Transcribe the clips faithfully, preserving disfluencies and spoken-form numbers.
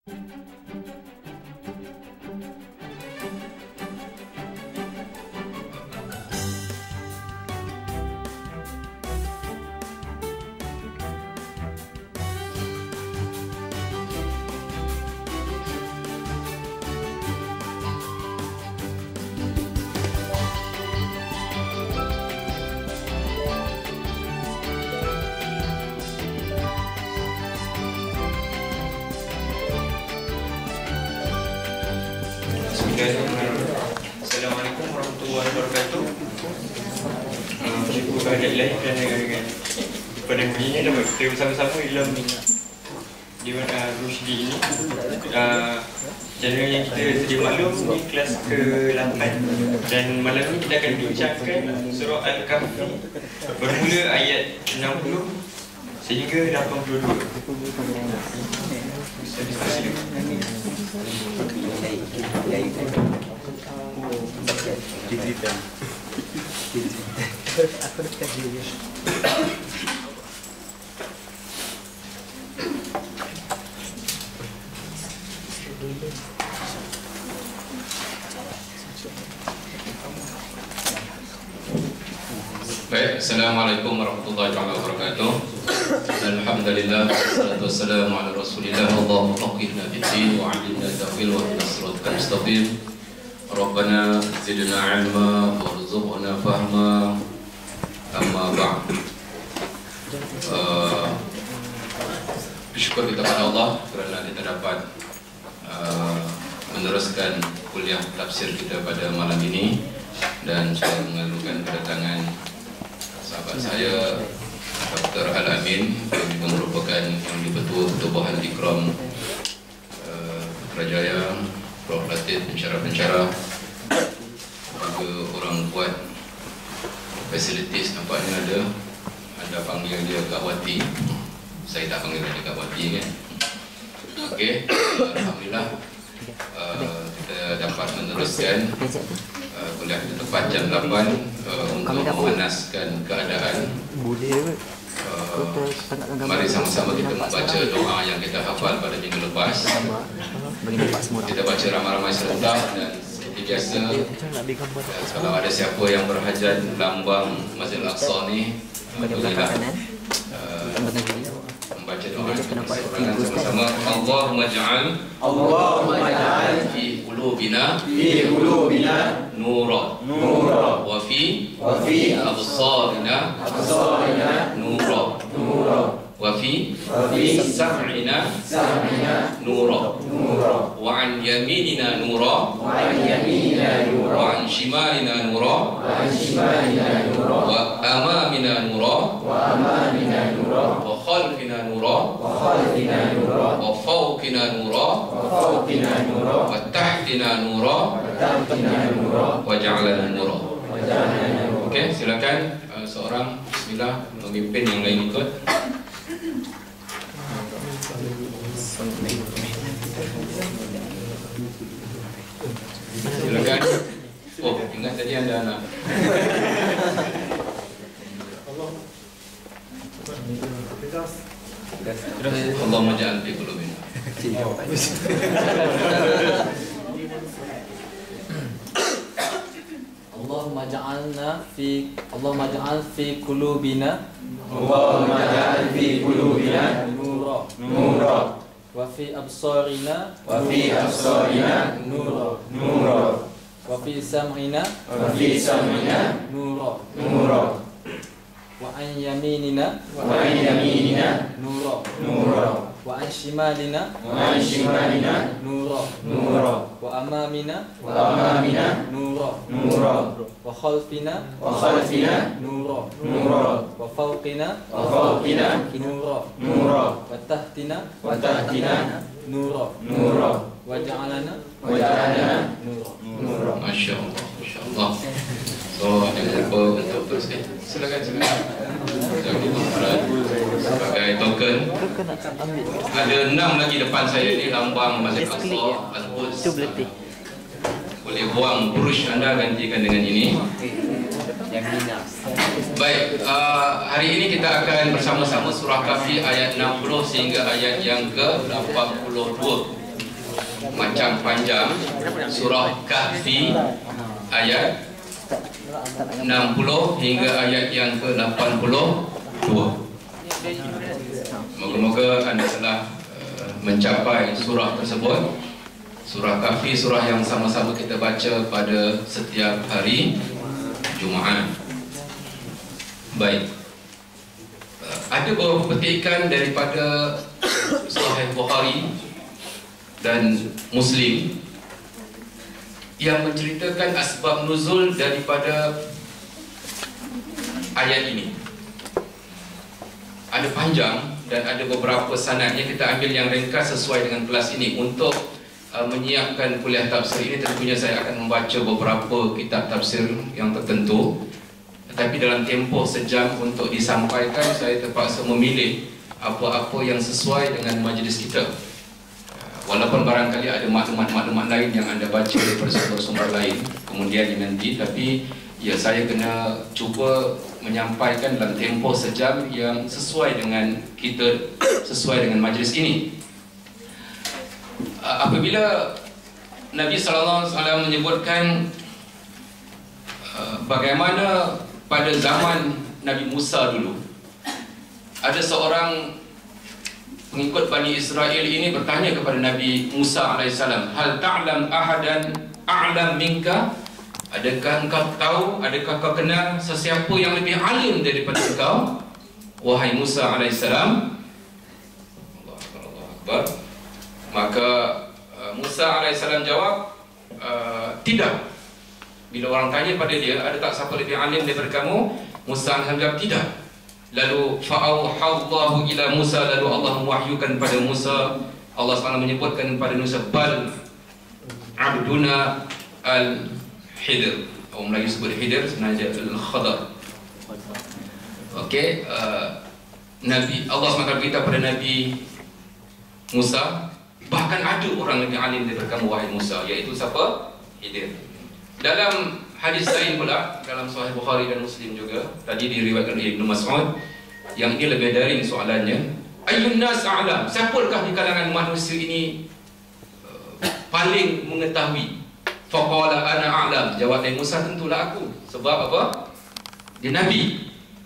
Assalamualaikum warahmatullahi wabarakatuh. Syukur kehadirat ilahi kerana dengan pada hari ini dapat kita bersama-sama dalam di mana Rushdi ini. Channel yang kita sedia maklum ini kelas ke lapan, dan malam ini kita akan bincangkan surah Al-Kahfi bermula ayat enam puluh sehingga lapan puluh dua. Aku dekat dia. Baik, Assalamualaikum warahmatullahi wabarakatuh. Alhamdulillah, wassalatu wassalamu ala rasulillah. Allahumma faqihna fid-din wa 'allimna ta'wil wa ihdina siratal mustaqim. Rabbana zidna 'ilma warzuqna fahma. Amma ba'd. Uh, bersyukur kita kepada Allah kerana kita dapat uh, meneruskan kuliah tafsir kita pada malam ini, dan saya mengalukan kedatangan sahabat saya Doktor Al-Amin yang juga merupakan yang dipertua Ketubuhan Ikram uh, Kerajaya, Prof Latif, pensyarah-pensyarah, juga orang buat fasilitis nampaknya ada. Anda panggil dia Kak Wati, saya tak panggil dia Kak Wati kan. Okey, alhamdulillah uh, kita dapat meneruskan uh, kuliah kita tepat jam lapan uh, untuk memanaskan keadaan. Uh, mari sama-sama kita membaca doa yang kita hafal pada minggu lepas. Kita baca ramai-ramai serentak, dan seperti biasa, uh, kalau ada siapa yang berhajat lambang Masjid Al-Aqsa ni, bolehlah uh, membaca doa sama-sama. Allahumma ja'al Allahumma ja'al fi qulubina fi qulubina nura nura wa fi wa fi absarina absarina nura nura wa fi wa fi sam'ina sam'ina nura nura wa an yaminina nura wa an yaminina nura wa an shimalina nura wa an shimalina nura wa amamina nura wa amamina nura wa khalfina nura wa khalfina nura wa fawqina nura wa fawqina nura wa tahtina nura wa tahtina nura wa ja'alana nura wa ja'alana nura. Okey, silakan uh, seorang bismillah memimpin, yang lain ikut. Silakan. Oh, ingat tadi ada anak. Allahumma ja'al fi qulubina. Allahumma ja'alna fi Allahumma ja'al fi qulubina Allahumma ja'al fi qulubina nura nura wa fi absarina wa fi absarina nura nura wa fi sam'ina wa fi sam'ina nura nura wa an yaminina wa an yaminina nura nura wa an shimalina wa an shimalina nura nura wa amamina wa amamina nura nura wa khalfina wa khalfina nura nura wa fawqina wa fawqina nura nura wa tahtina wa tahtina nura nura wa ja'alana wa ja'alana nura. nura. Masya Allah, Masya Allah. So, jangan lupa untuk teruskan. Silakan, silakan. Sebagai token, ada enam lagi depan saya ni lambang Masjid Al-Aqsa Al-Quds. Boleh buang brush anda, gantikan dengan ini. Baik, uh, hari ini kita akan bersama-sama surah Kahfi ayat enam puluh sehingga ayat yang ke lapan puluh dua. macam panjang surah Kahfi ayat enam puluh hingga ayat yang ke lapan puluh dua. Moga-moga anda telah uh, mencapai surah tersebut. Surah Kahfi, surah yang sama-sama kita baca pada setiap hari Jumaat. Baik, uh, ada beberapa petikan daripada Sahih Bukhari dan Muslim yang menceritakan asbab nuzul daripada ayat ini. Ada panjang dan ada beberapa sanadnya. Kita ambil yang ringkas sesuai dengan kelas ini. Untuk uh, menyiapkan kuliah tafsir ini, tentunya saya akan membaca beberapa kitab tafsir yang tertentu. Tetapi dalam tempoh sejam untuk disampaikan, saya terpaksa memilih apa-apa yang sesuai dengan majlis kita. Walaupun barangkali ada maklumat-maklumat lain yang anda baca daripada sumber-sumber lain kemudian nanti, tapi ya saya kena cuba menyampaikan dalam tempoh sejam yang sesuai dengan kita, sesuai dengan majlis ini. Apabila Nabi sallallahu alaihi wasallam menyebutkan bagaimana pada zaman Nabi Musa dulu ada seorang pengikut Bani Israel ini bertanya kepada Nabi Musa alaihissalam, hal ta'lam ahadan a'lam minka? Adakah engkau tahu, adakah kau kenal sesiapa yang lebih alim daripada engkau, wahai Musa alaihissalam? Allahu Akbar. Maka uh, Musa alaihissalam jawab, uh, tidak. Bila orang tanya pada dia, ada tak siapa lebih alim daripada kamu? Musa alaihissalam jawab, tidak. Lalu fa'auhallahu ila Musa, lalu Allah mewahyukan pada Musa. Allah subhanahu wa taala menyebutkan pada Musa, bal abduna al-Hidr, orang Melayu sebut Hidr, sebenarnya al-Khadar. Okey, uh, Nabi Allah subhanahu wa taala beritahu pada Nabi Musa, bahkan ada orang lebih alim daripada kamu wahai Musa, iaitu siapa? Hidr. Dalam hadis lain pula, dalam Sahih Bukhari dan Muslim juga, tadi diriwayatkan oleh Ibnu Mas'ud, yang ini lebih daring soalannya, ayyun nas a'lam, siapakah di kalangan manusia ini uh, paling mengetahui? Faqala ana a'lam, jawab Nabi Musa, tentulah aku. Sebab apa? Dia Nabi.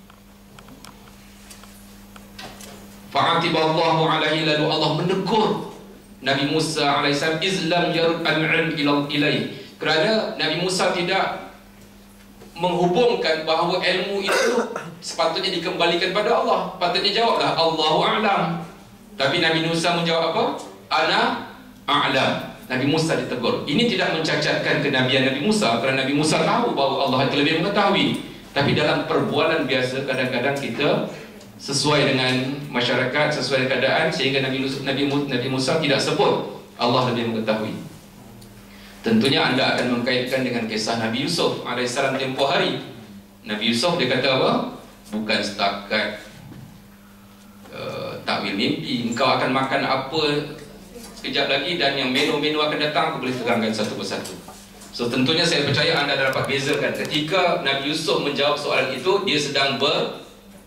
Fa'atiballahu alaihi, lalu Allah menegur Nabi Musa alaihissalam, izlam yarud al-'ilm ila ilaih, kerana Nabi Musa tidak menghubungkan bahawa ilmu itu sepatutnya dikembalikan pada Allah. Patutnya jawablah Allahu a'lam. Tapi Nabi Musa menjawab apa? Ana a'lam. Nabi Musa ditegur. Ini tidak mencacatkan kenabian Nabi Musa, kerana Nabi Musa tahu bahawa Allah itu lebih mengetahui. Tapi dalam perbualan biasa, kadang-kadang kita sesuai dengan masyarakat, sesuai dengan keadaan, sehingga Nabi Musa, Nabi, Nabi Musa tidak sebut Allah lebih mengetahui. Tentunya anda akan mengkaitkan dengan kisah Nabi Yusuf alaihissalam tempoh hari. Nabi Yusuf dia kata apa? Bukan setakat uh, takwil mimpi, engkau akan makan apa sekejap lagi, dan yang menu-menu akan datang, aku boleh terangkan satu persatu. So tentunya saya percaya anda dapat bezakan. Ketika Nabi Yusuf menjawab soalan itu, dia sedang ber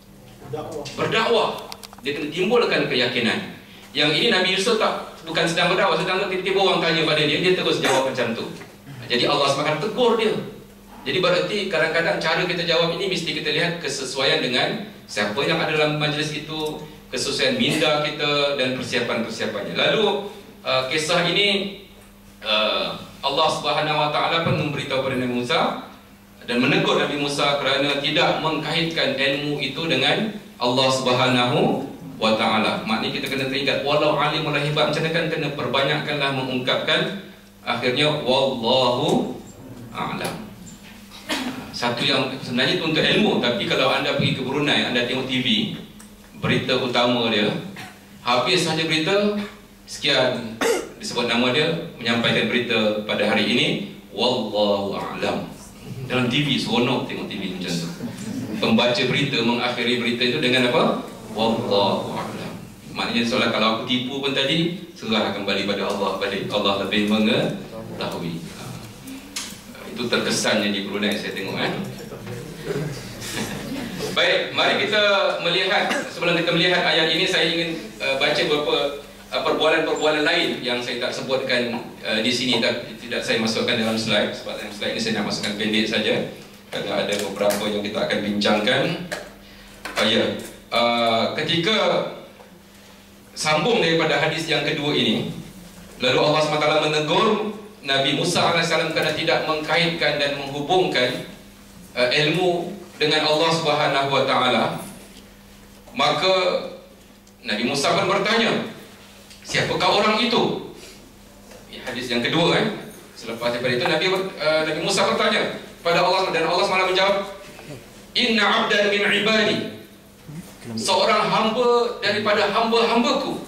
berdakwah. Dia kena timbulkan keyakinan. Yang ini Nabi Yusuf tak, bukan sedang berdakwah, sedang tiba-tiba orang tanya pada dia, dia terus jawab macam tu. Jadi Allah semakin tegur dia. Jadi berarti kadang-kadang cara kita jawab ini mesti kita lihat kesesuaian dengan siapa yang ada dalam majlis itu, kesesuaian minda kita dan persiapan-persiapannya. Lalu uh, kisah ini uh, Allah Subhanahu Wa Taala pun memberitahu kepada Nabi Musa dan menegur Nabi Musa kerana tidak mengkaitkan ilmu itu dengan Allah Subhanahu Wa Ta'ala. Maknanya kita kena teringat, walau alim walau hebat macam mana kan, kena perbanyakkanlah mengungkapkan. Akhirnya wallahu a'lam. Satu yang sebenarnya itu untuk ilmu, tapi kalau anda pergi ke Brunei, anda tengok T V, berita utama dia, habis saja berita, sekian disebut nama dia, menyampaikan berita pada hari ini, wallahu a'lam. Dalam T V, seronok tengok T V macam tu. Pembaca berita mengakhiri berita itu dengan apa? Wallahu a'lam. Maknanya soalan kalau aku tipu pun tadi, serah kembali pada Allah, balik Allah lebih mengetahui. Itu terkesannya di Brunei saya tengok kan. Baik, mari kita melihat, sebelum kita melihat ayat ini, saya ingin uh, baca beberapa uh, perbualan-perbualan lain yang saya tak sebutkan uh, di sini, tak, tidak saya masukkan dalam slide, sebab dalam slide ini saya nak masukkan pendek saja kerana ada beberapa yang kita akan bincangkan. Uh, ya, uh, ketika sambung daripada hadis yang kedua ini, lalu Allah subhanahu wa taala menegur Nabi Musa alaihissalam kerana tidak mengkaitkan dan menghubungkan uh, ilmu dengan Allah Subhanahu wa taala. Maka Nabi Musa pun bertanya, siapakah orang itu? Ini hadis yang kedua kan. Selepas daripada itu Nabi uh, Nabi Musa bertanya pada Allah, dan Allah Subhanahu menjawab, inna abdan min ibadi, seorang hamba daripada hamba-hambaku,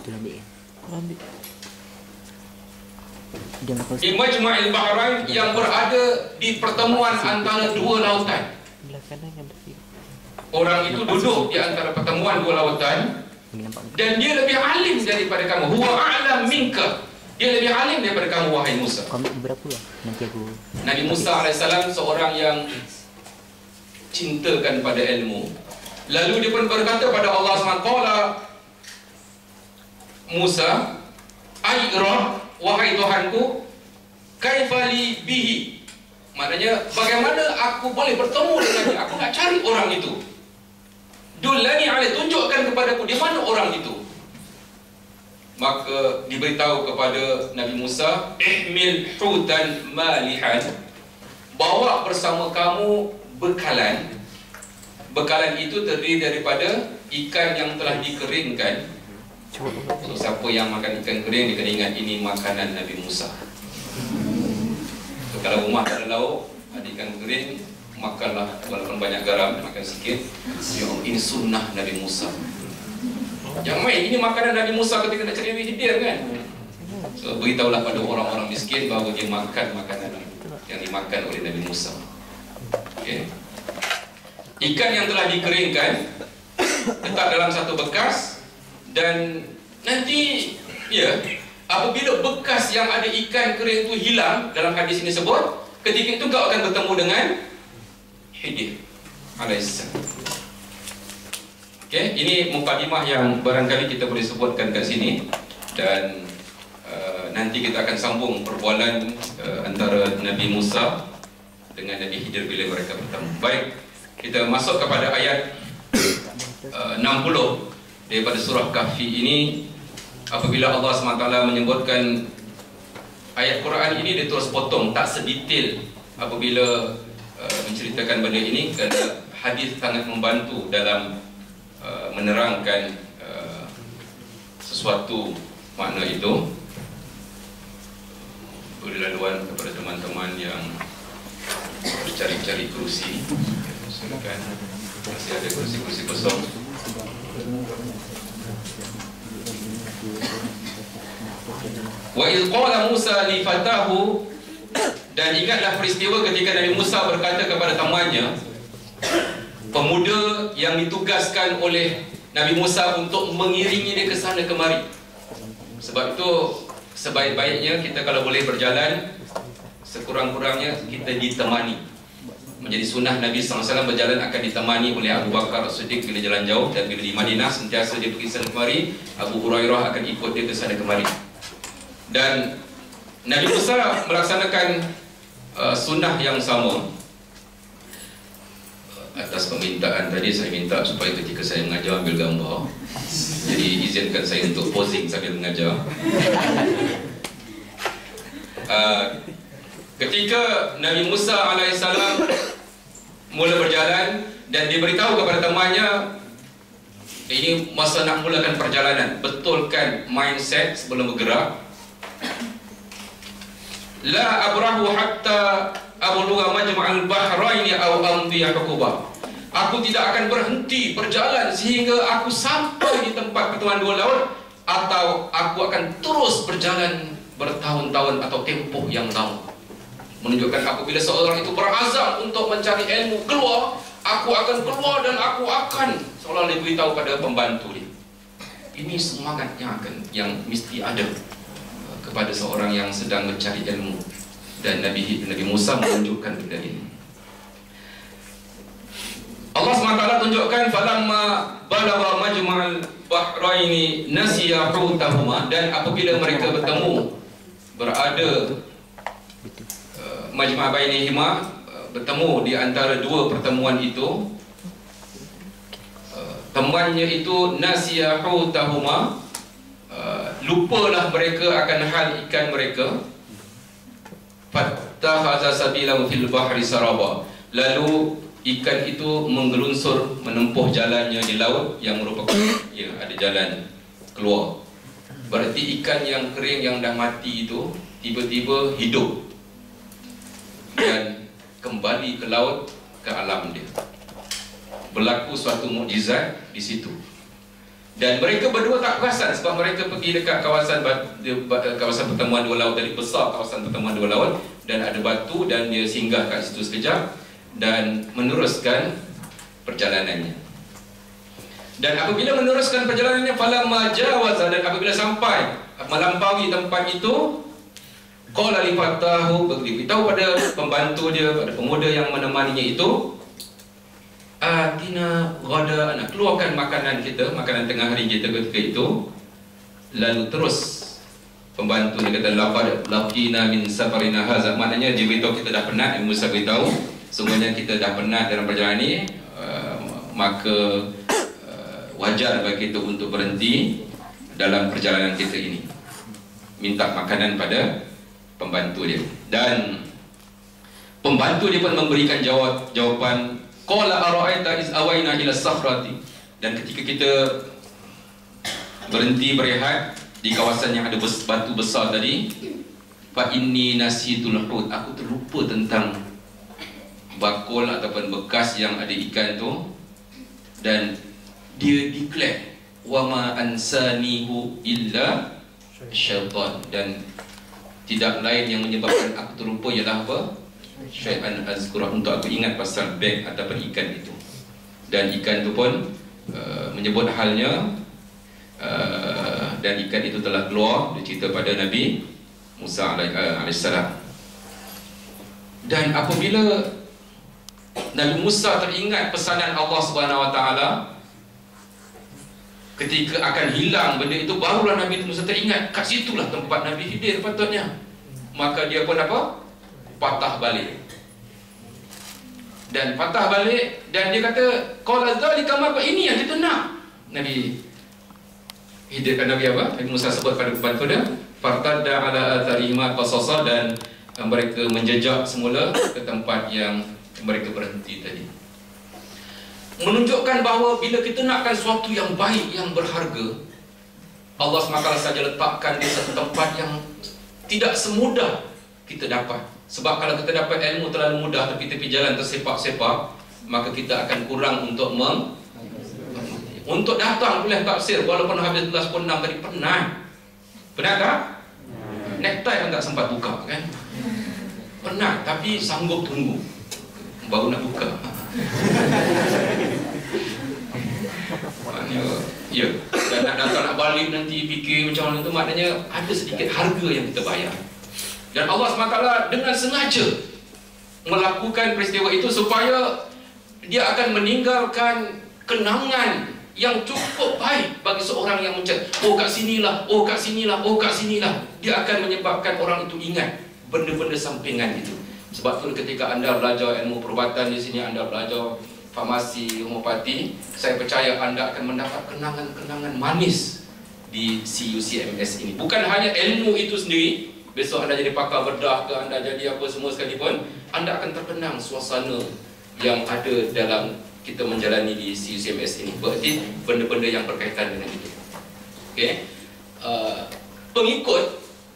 di majma'il bahrain, yang berada di pertemuan antara dua lautan. Orang itu duduk di antara pertemuan dua lautan, dan dia lebih alim daripada kamu. Huwa a'lam minka, dia lebih alim daripada kamu wahai Musa. Nabi Musa alaihissalam seorang yang cintakan pada ilmu. Lalu dia pun berkata pada Allah subhanahu wa taala, Musa, ai Rabb, wahai Tuhanku, kaifali bihi, maknanya bagaimana aku boleh bertemu dengannya, aku nak cari orang itu. Dullani alaihi, tunjukkan kepadaku di mana orang itu. Maka diberitahu kepada Nabi Musa, ihmil hutan malihan, bawa bersama kamu bekalan. Bekalan itu terdiri daripada ikan yang telah dikeringkan. Untuk siapa yang makan ikan kering, dia kena ingat ini makanan Nabi Musa. So, kalau rumah ada lauk, ada ikan kering, makanlah walaupun banyak garam, makan sikit. Ya, ini sunnah Nabi Musa. Jangan main, ini makanan Nabi Musa ketika nak cari hidir kan. So, beritahulah pada orang-orang miskin bahawa dia makan makanan yang dimakan oleh Nabi Musa. Okay. Ikan yang telah dikeringkan letak dalam satu bekas, dan nanti ya, apabila bekas yang ada ikan kering itu hilang, dalam hadis ini sebut, ketika itu kau akan bertemu dengan Khidir alaihissalam. Okey, ini mukadimah yang barangkali kita boleh sebutkan kat sini, dan uh, nanti kita akan sambung perbualan uh, antara Nabi Musa dengan Nabi Khidir bila mereka bertemu. Baik, kita masuk kepada ayat uh, enam puluh daripada surah Kahfi ini. Apabila Allah subhanahu wa taala menyebutkan ayat Quran ini, dia terus potong, tak sedetail apabila uh, menceritakan benda ini, kerana hadis sangat membantu dalam uh, menerangkan uh, sesuatu makna itu. Beri laluan kepada teman-teman yang cari-cari kerusi. Silakan, masih ada kerusi-kerusi kosong. Wa idh qala Musa li fatahu, dan ingatlah peristiwa ketika Nabi Musa berkata kepada temannya, pemuda yang ditugaskan oleh Nabi Musa untuk mengiringi dia ke sana kemari. Sebab itu sebaik-baiknya kita kalau boleh berjalan, sekurang-kurangnya kita ditemani. Menjadi sunnah Nabi sallallahu alaihi wasallam berjalan akan ditemani oleh Abu Bakar As-Siddiq bila jalan jauh, dan bila di Madinah sentiasa dia pergi sana kemari, Abu Hurairah akan ikut dia ke sana kemari. Dan Nabi Musa melaksanakan uh, sunnah yang sama. Atas permintaan tadi, saya minta supaya ketika saya mengajar ambil gambar. Jadi izinkan saya untuk posing sambil mengajar. uh, Ketika Nabi Musa alaihissalam mula berjalan, dan diberitahu kepada temannya, ini masa nak mulakan perjalanan, betulkan mindset sebelum bergerak. La abrahu hatta ablugha majma'al bahrain aw amdi huquba. Aku tidak akan berhenti berjalan sehingga aku sampai di tempat pertemuan dua laut, atau aku akan terus berjalan bertahun-tahun atau tempoh yang lama. Menunjukkan apabila seorang itu berazam untuk mencari ilmu keluar, aku akan keluar dan aku akan, seolah diberitahu pada pembantu dia. Ini semangat yang akan, yang mesti ada kepada seorang yang sedang mencari ilmu, dan Nabi Nabi Musa menunjukkan benda ini. Allah subhanahu wa taala tunjukkan falamma balagha majma'al bahraini nasiya hutahuma, dan apabila mereka bertemu berada uh, majma' bainihima, uh, bertemu di antara dua pertemuan itu, uh, temannya itu nasiya hutahuma, uh, lupalah mereka akan hal ikan mereka. Fattakhadha sabilahu fil bahri saraba, lalu ikan itu menggelunsur menempuh jalannya di laut yang merupakan ya, ada jalan keluar. Berarti ikan yang kering yang dah mati itu tiba-tiba hidup dan kembali ke laut, ke alam dia. Berlaku suatu mukjizat di situ. Dan mereka berdua tak perasan sebab mereka pergi dekat kawasan kawasan pertemuan dua laut tadi, besar kawasan pertemuan dua laut, dan ada batu dan dia singgah kat situ sekejap dan meneruskan perjalanannya. Dan apabila meneruskan perjalanannya, falamma jawaza, dan apabila sampai melampaui tempat itu, qala li fatahu, beritahu pada pembantu dia, pada pemuda yang menemaninya itu, atina ghadana, keluarkan makanan kita, makanan tengah hari kita ketika itu. Lalu terus pembantu dia kata laqad laqina min safarina hadza, maknanya dia beritahu kita dah penat. Musa beritahu sungguhnya kita dah penat dalam perjalanan ini, uh, maka uh, wajar bagi kita untuk berhenti dalam perjalanan kita ini. Minta makanan pada pembantu dia, dan pembantu dia pun memberikan jawab jawaban, qala ara'aita iz awaina ila sakhrati, dan ketika kita berhenti berehat di kawasan yang ada batu besar tadi, fa inni nasitul hut, aku terlupa tentang bakul ataupun bekas yang ada ikan tu. Dan dia declare wa ma ansanihu illa syaitan, dan tidak lain yang menyebabkan aku terlupa ialah apa? Syaitan azkurah, untuk aku ingat pasal beg ataupun ikan itu. Dan ikan itu pun uh, menyebut halnya, uh, dan ikan itu telah keluar, dia cerita pada Nabi Musa alaihissalam. Dan apabila Nabi Musa teringat pesanan Allah Subhanahu Wa Taala ketika akan hilang benda itu, barulah Nabi Musa teringat kat situlah tempat Nabi Khidir patutnya. Maka dia pun apa? Patah balik. Dan patah balik dan dia kata, qala dzalika ma, ini yang kita nak. Nabi Khidir, Nabi apa? Nabi Musa sebut pada pembantu dia, fartadda ala atharihima qasasa, dan mereka menjejak semula ke tempat yang mereka berhenti tadi. Menunjukkan bahawa bila kita nakkan sesuatu yang baik, yang berharga, Allah subhanahu wa taala saja letakkan di satu tempat yang tidak semudah kita dapat. Sebab kalau kita dapat ilmu terlalu mudah tapi tepi jalan tersepak-sepak, maka kita akan kurang untuk meng untuk datang kuliah tafsir walaupun habis kelas pukul enam tadi penat. Penat tak? Necktie pun tak sempat buka kan? Penat, tapi sanggup tunggu baru nak buka. Maknanya, ya, dan nak datang nak balik nanti fikir macam mana tu, maknanya ada sedikit harga yang kita bayar. Dan Allah subhanahu wa taala dengan sengaja melakukan peristiwa itu supaya dia akan meninggalkan kenangan yang cukup baik bagi seorang yang mencari, oh kat sinilah, oh kat sinilah, oh kat sinilah. Dia akan menyebabkan orang itu ingat benda-benda sampingan itu. Sebab tu ketika anda belajar ilmu perubatan di sini, anda belajar farmasi, homopati, saya percaya anda akan mendapat kenangan-kenangan manis di C U C M S ini. Bukan hanya ilmu itu sendiri, besok anda jadi pakar bedah ke, anda jadi apa semua sekalipun, anda akan terkenang suasana yang ada dalam kita menjalani di C U C M S ini. Berarti benda-benda yang berkaitan dengan itu. Okay. Uh, pengikut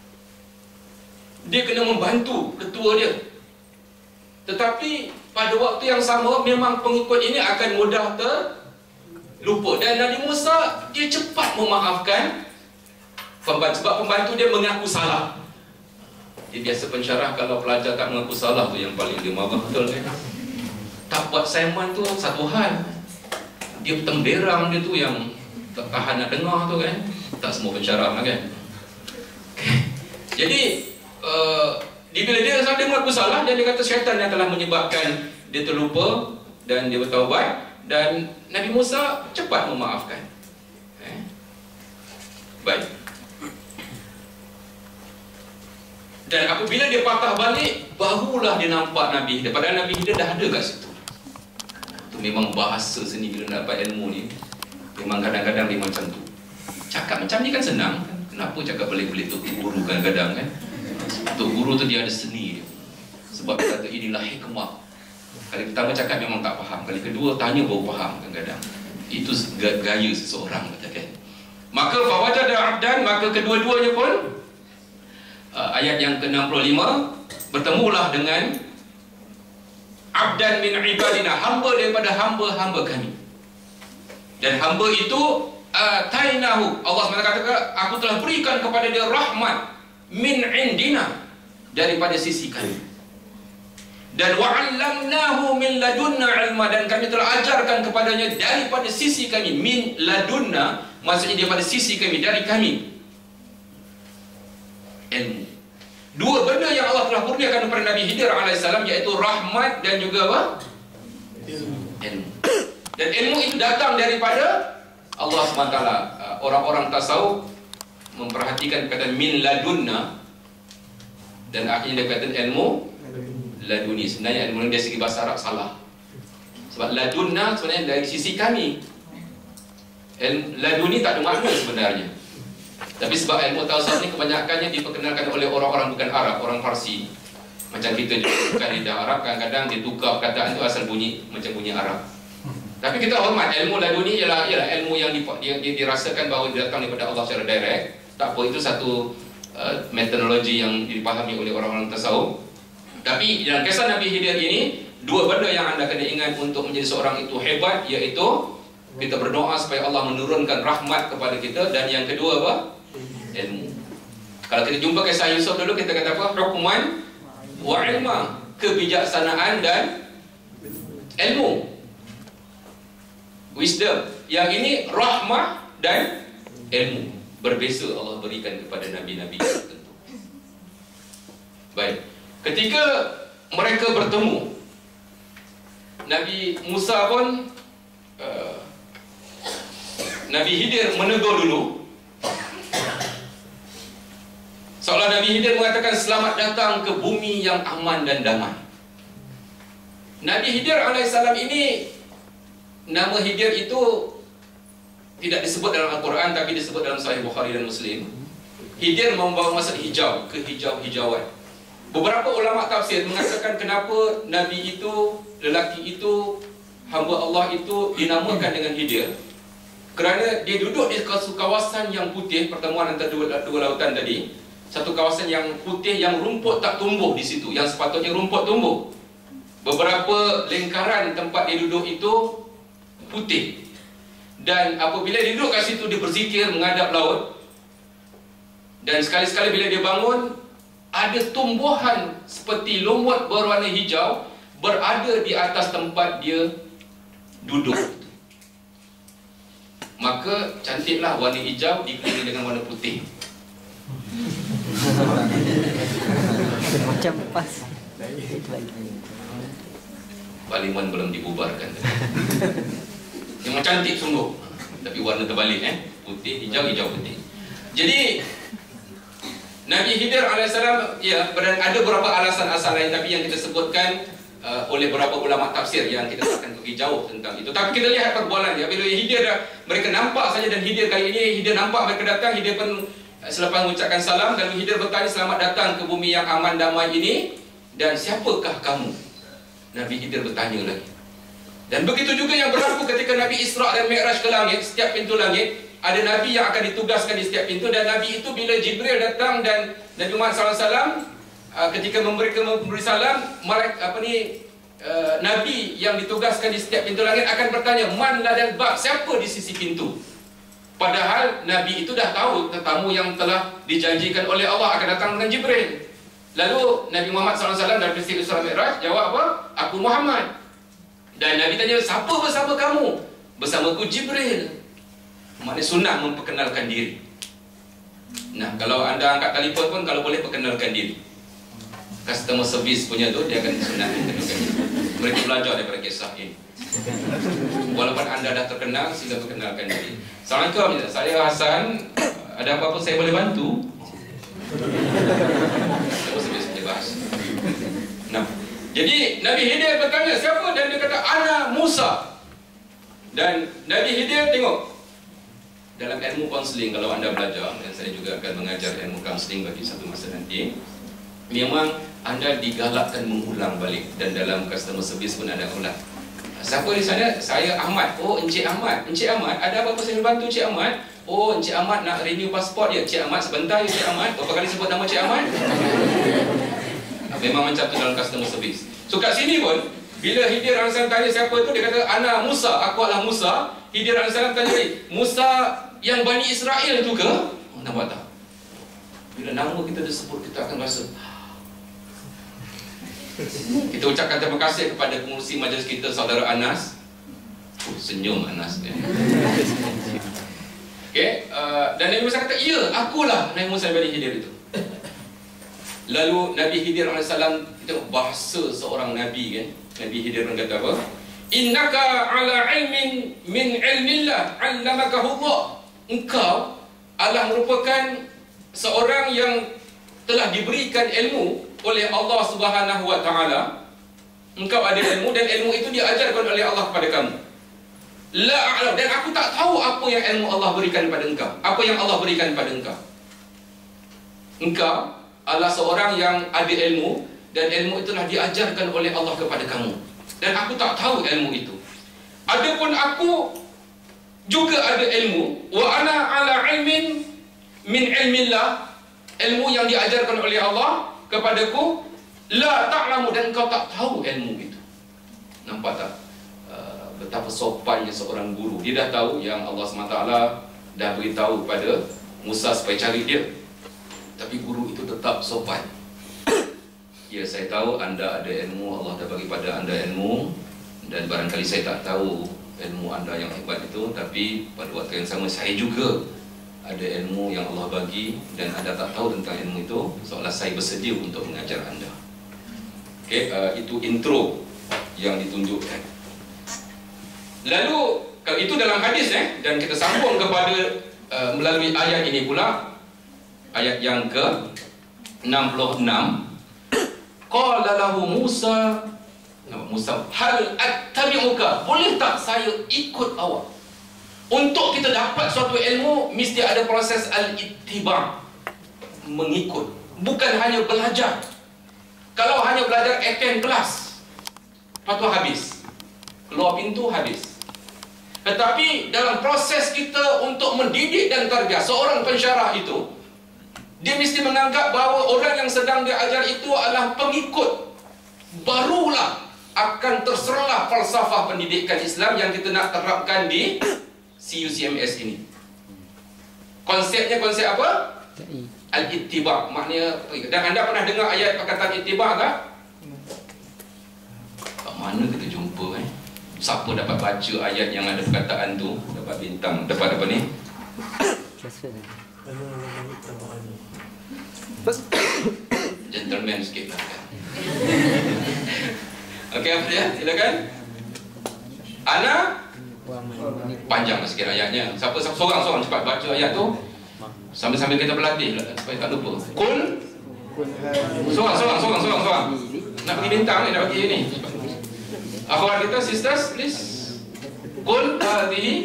dia kena membantu ketua dia, tetapi pada waktu yang sama memang pengikut ini akan mudah terlupa. Dan Nabi Musa dia cepat memaafkan pembantu, sebab pembantu dia mengaku salah. Dia biasa pensyarah, kalau pelajar tak mengaku salah tu yang paling dia marah, betul kan? Tak buat assignment tu satu hal, dia temberang dia tu yang tak tahan nak dengar tu kan. Tak semua pensyarah kan. Jadi uh, dia bila dia dia mengaku salah, dan dia kata syaitan yang telah menyebabkan dia terlupa dan dia bertaubat, dan Nabi Musa cepat memaafkan. Eh? Baik. Dan apabila dia patah balik, barulah dia nampak Nabi Khidir. Padahal Nabi Khidir dah ada kat situ. Itu memang bahasa seni bila nak dapat ilmu ni. Memang kadang-kadang dia macam tu. Cakap macam ni kan senang. Kenapa cakap pelik-pelik tu guru kadang-kadang kan? Untuk guru tu dia ada seni dia. Sebab dia kata inilah hikmah. Kali pertama cakap memang tak faham. Kali kedua tanya baru faham kadang-kadang. Itu gaya seseorang kata kan. Maka fawajada abdan, maka kedua-duanya pun uh, ayat yang ke enam puluh lima, bertemulah dengan abdan min ibadina, hamba daripada hamba-hamba kami. Dan hamba itu atainahu, Allah subhanahu wa taala kata, aku telah berikan kepada dia rahmat min indina, daripada sisi kami. Dan wa'allamnahu min ladunna ilma, dan kami telah ajarkan kepadanya daripada sisi kami. Min ladunna maksudnya daripada sisi kami, dari kami, ilmu. Dua benda yang Allah telah kurniakan kepada Nabi Khidir alaihissalam, iaitu rahmat dan juga apa? Ilmu. Dan ilmu itu datang daripada Allah subhanahu wa taala. Orang-orang tasawuf memperhatikan kata min ladunna, dan akhirnya dia kata ilmu laduni. Sebenarnya ilmu dari segi bahasa Arab salah. Sebab ladunna sebenarnya dari sisi kami. Ilmu laduni tak ada makna sebenarnya. Tapi sebab ilmu tasawuf ni kebanyakannya diperkenalkan oleh orang-orang bukan Arab, orang Parsi. Macam kita bukan lidah Arab, kadang-kadang dia tukar perkataan itu asal bunyi macam bunyi Arab. Tapi kita hormat ilmu laduni ialah ialah ilmu yang di, dia, dia dirasakan bahawa dia datang daripada Allah secara direct. Tak apa, itu satu uh, metodologi yang dipahami oleh orang-orang tasawuf. Tapi dalam kisah Nabi Khidir ini, dua benda yang anda kena ingat untuk menjadi seorang itu hebat, iaitu kita berdoa supaya Allah menurunkan rahmat kepada kita, dan yang kedua apa? Ilmu. Kalau kita jumpa kisah Yusuf dulu, kita kata apa? Hukman wa ilma, kebijaksanaan dan ilmu, wisdom. Yang ini rahmah dan ilmu. Berbeza Allah berikan kepada nabi-nabi tertentu. Baik. Ketika mereka bertemu, Nabi Musa pun uh, Nabi Khidir menegur dulu. Seolah Nabi Khidir mengatakan selamat datang ke bumi yang aman dan damai. Nabi Khidir alaihissalam ini, nama Khidir itu tidak disebut dalam Al-Quran, tapi disebut dalam Sahih Bukhari dan Muslim. Khidir membawa maksud hijau, ke hijau-hijauan. Beberapa ulama tafsir mengatakan kenapa Nabi itu, lelaki itu, hamba Allah itu dinamakan dengan Khidir, kerana dia duduk di kawasan yang putih, pertemuan antara dua, dua lautan tadi. Satu kawasan yang putih, yang rumput tak tumbuh di situ, yang sepatutnya rumput tumbuh. Beberapa lingkaran tempat dia duduk itu putih. Dan apabila dia duduk kat situ, dia berzikir menghadap laut. Dan sekali-sekali bila dia bangun, ada tumbuhan seperti lumut berwarna hijau berada di atas tempat dia duduk. Maka cantiklah warna hijau dikelilingi dengan warna putih. Macam pas. Parlimen belum dibubarkan. Memang cantik sungguh. Tapi warna terbalik eh, putih, hijau, hijau, putih. Jadi Nabi Khidir alaihissalam, ya, ada beberapa alasan-alasan lain, tapi yang kita sebutkan uh, oleh beberapa ulama tafsir yang kita akan pergi jauh tentang itu. Tapi kita lihat perbualan dia. Bila Khidir, mereka nampak saja, dan Khidir kali ini, Khidir nampak mereka datang, Khidir pun selepas mengucapkan salam, lalu Khidir bertanya, selamat datang ke bumi yang aman damai ini, dan siapakah kamu? Nabi Khidir bertanya lagi. Dan begitu juga yang berlaku ketika Nabi Isra' dan Mi'raj ke langit. Setiap pintu langit ada Nabi yang akan ditugaskan di setiap pintu. Dan Nabi itu bila Jibril datang dan Nabi Muhammad sallallahu alaihi wasallam ketika memberi, memberi salam, mereka, apa ni, uh, Nabi yang ditugaskan di setiap pintu langit akan bertanya, man ladal bab, siapa di sisi pintu? Padahal Nabi itu dah tahu tetamu yang telah dijanjikan oleh Allah akan datang dengan Jibril. Lalu Nabi Muhammad sallallahu alaihi wasallam dalam peristiwa Isra Mi'raj jawab apa? Aku Muhammad. Dan Nabi tanya, siapa bersama kamu? Bersamaku Jibril. Maknanya sunnah memperkenalkan diri. Nah, kalau anda angkat telefon pun, kalau boleh perkenalkan diri. Customer service punya tu, dia akan sunnah memperkenalkan diri. Mereka belajar daripada kisah ini. Walaupun anda dah terkenal, sila perkenalkan diri. Assalamualaikum, saya Hasan. ada apa-apa saya boleh bantu? Saya bahas. Nah, jadi Nabi Khidir bertanya siapa, dan dia kata ana Musa. Dan Nabi Khidir tengok dalam ilmu kaunseling, kalau anda belajar, dan saya juga akan mengajar ilmu kaunseling bagi satu masa nanti, memang anda digalakkan mengulang balik, dan dalam customer service pun ada ulang. Siapa di sana? Saya Ahmad. Oh, Encik Ahmad. Encik Ahmad, ada apa-apa saya bantu Encik Ahmad? Oh, Encik Ahmad nak renew pasport ya. Encik Ahmad, sebentar ya Encik Ahmad. Berapa kali sebut nama Encik Ahmad? Memang macam tu dalam customer service. So kat sini pun, bila Khidir alaihi salam tanya siapa tu, dia kata ana Musa, aku adalah Musa. Khidir alaihi salam tanya lagi, Musa yang Bani Israel tu ke? Oh, nampak tak? Bila nama kita disebut, kita akan rasa kita ucapkan terima kasih kepada pengurusi majlis kita, saudara Anas. Oh, senyum Anas dia. Okey, uh, dan Nabi Musa kata, ya, akulah Nabi Musa Bani Khidir itu. Lalu Nabi Khidir alaihi salam, kita tengok bahasa seorang nabi kan. Nabi Khidir kata apa? Innaka ala ilmin min ilmillah 'allamakahu Allah. Engkau adalah merupakan seorang yang telah diberikan ilmu oleh Allah Subhanahu wa taala. Engkau ada ilmu, dan ilmu itu diajarkan oleh Allah kepada kamu. La a'lam, dan aku tak tahu apa yang ilmu Allah berikan kepada engkau. Apa yang Allah berikan kepada engkau. Engkau adalah seorang yang ada ilmu, dan ilmu itulah diajarkan oleh Allah kepada kamu, dan aku tak tahu ilmu itu. Adapun aku juga ada ilmu, wa ana ala ilmin min ilmillah, ilmu yang diajarkan oleh Allah kepadaku, la ta'lamu, dan kau tak tahu ilmu itu. Nampak tak uh, betapa sopannya seorang guru? Dia dah tahu yang Allah subhanahu wa taala dah beritahu kepada Musa supaya cari dia, tapi guru itu tetap sopan. Ya, saya tahu anda ada ilmu, Allah dah bagi pada anda ilmu, dan barangkali saya tak tahu ilmu anda yang hebat itu, tapi pada waktu yang sama saya juga ada ilmu yang Allah bagi, dan anda tak tahu tentang ilmu itu, seolah saya bersedia untuk mengajar anda. Okey, uh, itu intro yang ditunjukkan. Lalu kalau itu dalam hadis eh, dan kita sambung kepada uh, melalui ayat ini pula, ayat yang ke enam puluh enam. Qala lahu Musa, Musa, hal attabi'uka, boleh tak saya ikut awak? Untuk kita dapat suatu ilmu, mesti ada proses al-ittiba', mengikut, bukan hanya belajar. Kalau hanya belajar attend kelas, lepas tu habis, keluar pintu habis. Tetapi dalam proses kita untuk mendidik dan tarbiyah seorang pensyarah itu, dia mesti menganggap bahawa orang yang sedang dia ajar itu adalah pengikut. Barulah akan terserlah falsafah pendidikan Islam yang kita nak terapkan di C U C M S ini. Konsepnya konsep apa? Al-ittiba', maknanya. Dan anda pernah dengar ayat perkataan ittiba' tak? Kat mana kita jumpa eh? Siapa dapat baca ayat yang ada perkataan tu dapat bintang, dapat apa ni? Gentleman sikit lah kan. Okey, apa dia? Silakan. Ana panjang sikit ayatnya. Siapa seorang-seorang cepat baca ayat tu sambil-sambil kita berlatih supaya tak lupa. Kul Seorang-seorang Seorang-seorang nak bagi bintang ni, nak bagi ni. Akhwat kita, sisters, please. Kul hadhihi.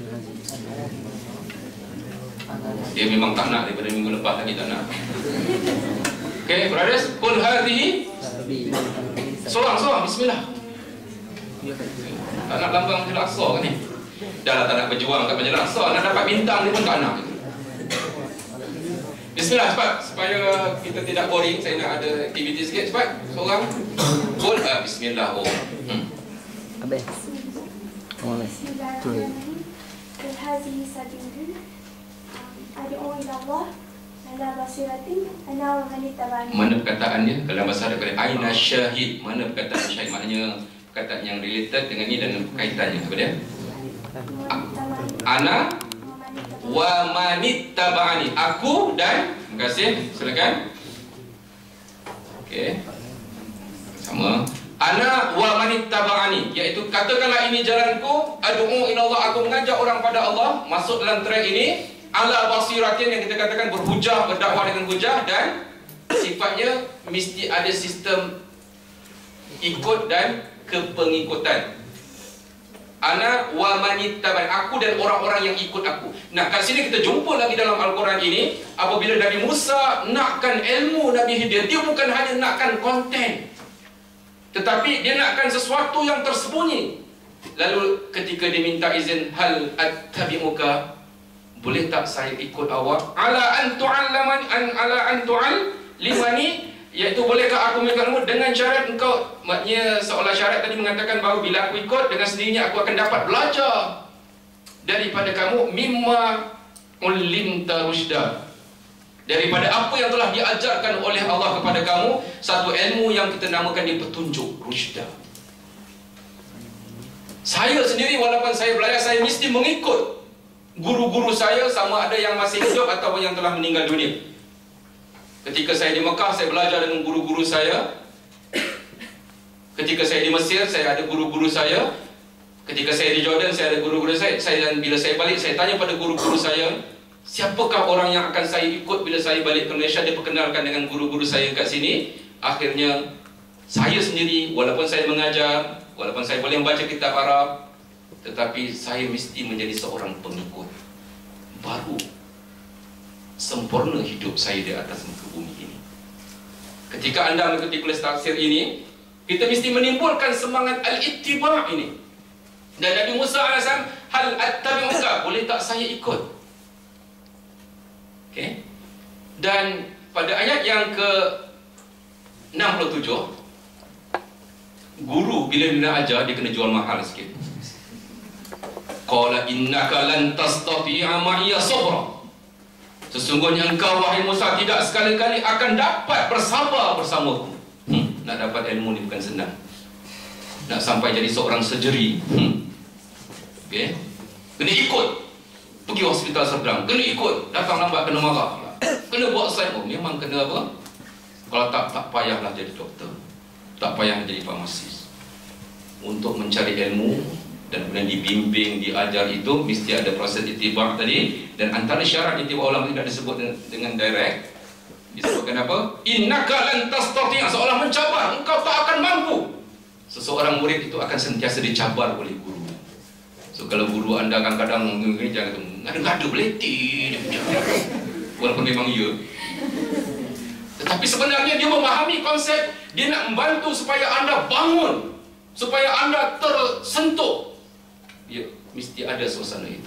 Dia memang tak nak daripada minggu lepas lagi tak nak. Okay, brothers, kul hadhihi. Seorang-seorang, bismillah. Tak nak lambang Masjid Al-Aqsa kan ni? Dah lah tak nak berjuang kat Masjid Al-Aqsa, nak dapat bintang ni pun tak nak. Bismillah, cepat, supaya kita tidak boring. Saya nak ada aktiviti sikit, cepat. Seorang. Kul, uh, bismillah. Oh. Hmm. Habis. Bismillahirrahmanirrahim. Hadhihi sabili ad'u ila Allah ala basiratin ana wa man ittaba'ani. Mana perkataan dia? Dalam bahasa Arab kata aina syahid. Mana perkataan syahid? Maknanya perkataan yang related dengan ni dan kaitannya. Apa dia? Ana wa man ittaba'ani. Aku dan, terima kasih. Silakan. Okey. Sama. Ana wa man ittaba'ani, iaitu katakanlah ini jalanku, ad'u ila Allah, aku mengajak orang pada Allah. Masuk dalam track ini ala basiratin yang kita katakan berhujah, berdakwah dengan hujah, dan sifatnya mesti ada sistem ikut dan kepengikutan. Ana wa manittaban, aku dan orang-orang yang ikut aku. Nah, kat sini kita jumpa lagi dalam Al-Quran ini, apabila Nabi Musa nakkan ilmu Nabi Khidir, dia bukan hanya nakkan konten, tetapi dia nakkan sesuatu yang tersembunyi. Lalu ketika dia minta izin, hal attabi'uka, boleh tak saya ikut awak, ala an tu'allamani an ala an tu'allimani, iaitu bolehkah aku mengikutmu dengan syarat engkau, maknanya seolah syarat tadi mengatakan bahawa bila aku ikut, dengan sendirinya aku akan dapat belajar daripada kamu, mimma ulimta rusyda, daripada apa yang telah diajarkan oleh Allah kepada kamu, satu ilmu yang kita namakan dia petunjuk, rusyda. Saya sendiri walaupun saya belajar, saya mesti mengikut guru-guru saya, sama ada yang masih hidup ataupun yang telah meninggal dunia. Ketika saya di Mekah, saya belajar dengan guru-guru saya. Ketika saya di Mesir, saya ada guru-guru saya. Ketika saya di Jordan, saya ada guru-guru saya. saya. Dan bila saya balik, saya tanya pada guru-guru saya, siapakah orang yang akan saya ikut bila saya balik ke Malaysia? Dia perkenalkan dengan guru-guru saya kat sini. Akhirnya, saya sendiri, walaupun saya mengajar, walaupun saya boleh membaca kitab Arab, tetapi saya mesti menjadi seorang pengikut. Baru sempurna hidup saya di atas muka bumi ini. Ketika anda mengikuti kuliah tafsir ini, kita mesti menimbulkan semangat al-ittiba' ini. Dan Nabi Musa alaihi salam, hal attabi'uka, boleh tak saya ikut? Okey. Dan pada ayat yang ke enam puluh tujuh, guru bila dia nak ajar, dia kena jual mahal sikit. Qala innaka lan tastati'a ma'iya sabra, sesungguhnya engkau wahai Musa tidak sekali-kali akan dapat bersabar bersamaku. hmm. Nak dapat ilmu ni bukan senang. Nak sampai jadi seorang surgery, hmm. okay. kena ikut. Pergi hospital Serdang, kena ikut. Datang lambat kena marah, kena buat sign. Oh, memang kena apa? Kalau tak, tak payahlah jadi doktor, tak payah jadi farmasis. Untuk mencari ilmu dan kemudian dibimbing, diajar, itu mesti ada proses ittiba' tadi. Dan antara syarat ittiba' ulama tidak disebut dengan, dengan direct. Disebutkan apa? Innaka lan tastati', seolah mencabar, engkau tak akan mampu. Seseorang murid itu akan sentiasa dicabar oleh guru. So kalau guru anda kadang-kadang jangan ngada-ngada beleti, walaupun memang ya, tetapi sebenarnya dia memahami konsep. Dia nak membantu supaya anda bangun, supaya anda tersentuh. Ya, mesti ada suasana itu.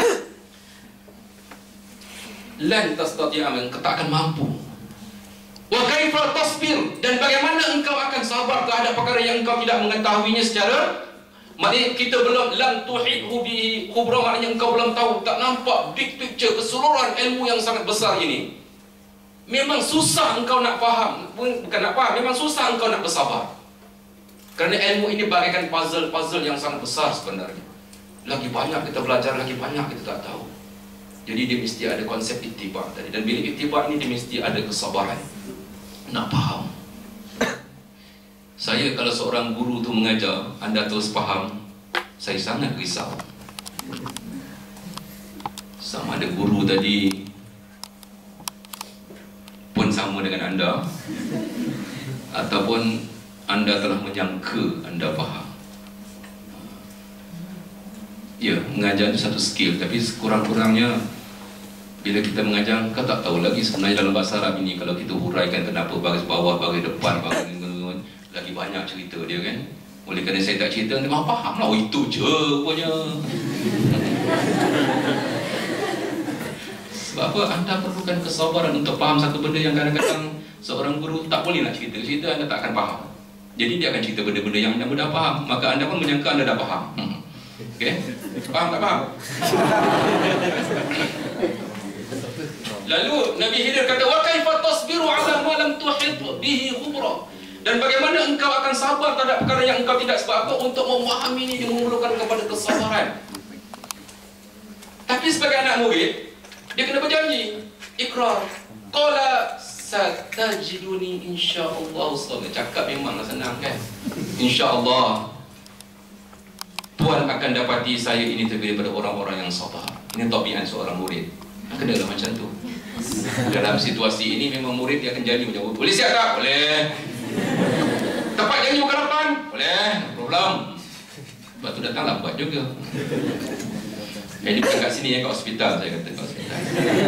Lan tastati'a, engkau tak akan mampu. Wa kaifa tasbir, dan bagaimana engkau akan sabar terhadap perkara yang engkau tidak mengetahuinya secara, maknanya kita belum lam tuhidhu bihi khubra, maknanya engkau belum tahu, tak nampak big picture, keseluruhan ilmu yang sangat besar ini. Memang susah engkau nak faham, bukan nak faham, memang susah engkau nak bersabar. Kerana ilmu ini bagaikan puzzle-puzzle yang sangat besar sebenarnya. Lagi banyak kita belajar, lagi banyak kita tak tahu. Jadi dia mesti ada konsep ittiba' tadi. Dan bila ittiba' ini dia mesti ada kesabaran, nak faham. Saya kalau seorang guru tu mengajar, anda terus faham, saya sangat risau. Sama ada guru tadi pun sama dengan anda, ataupun anda telah menyangka anda faham. Ya, mengajar itu satu skill, tapi sekurang-kurangnya bila kita mengajar, kau tak tahu lagi sebenarnya dalam bahasa Arab ini, kalau kita huraikan kenapa baris bawah, baris depan, baris lagi banyak cerita dia kan. Oleh kerana saya tak cerita, dia memang faham lah, oh itu je punya. Sebab apa? Anda perlukan kesabaran untuk faham satu benda yang kadang-kadang seorang guru tak boleh nak cerita. Cerita anda tak akan faham. Jadi dia akan cerita benda-benda yang anda mudah faham, maka anda pun menyangka anda dah faham. hmm. Okey? Faham tak faham? Lalu Nabi Khidir kata, wa kaifa tasbiru ala ma lam tuhit bihi khubra, dan bagaimana engkau akan sabar terhadap perkara yang engkau tidak, sebab apa? Untuk memahami ini dia memerlukan kepada kesabaran. Tapi sebagai anak murid, dia kena berjanji, ikrar. Qala satajiduni insyaallah. Ustaz cakap memanglah senang kan? Insyaallah Tuhan akan dapati saya ini terdiri daripada orang-orang yang sabar. Ini tabiat seorang murid. Kenalah macam tu. Dalam situasi ini memang murid dia akan jadi macam, boleh siap tak? Boleh. Dapat janji bukan lapan? Boleh, no problem. Lepas tu datang lambat juga. Jadi bukan kat sini ya, kat hospital saya kata, kat hospital.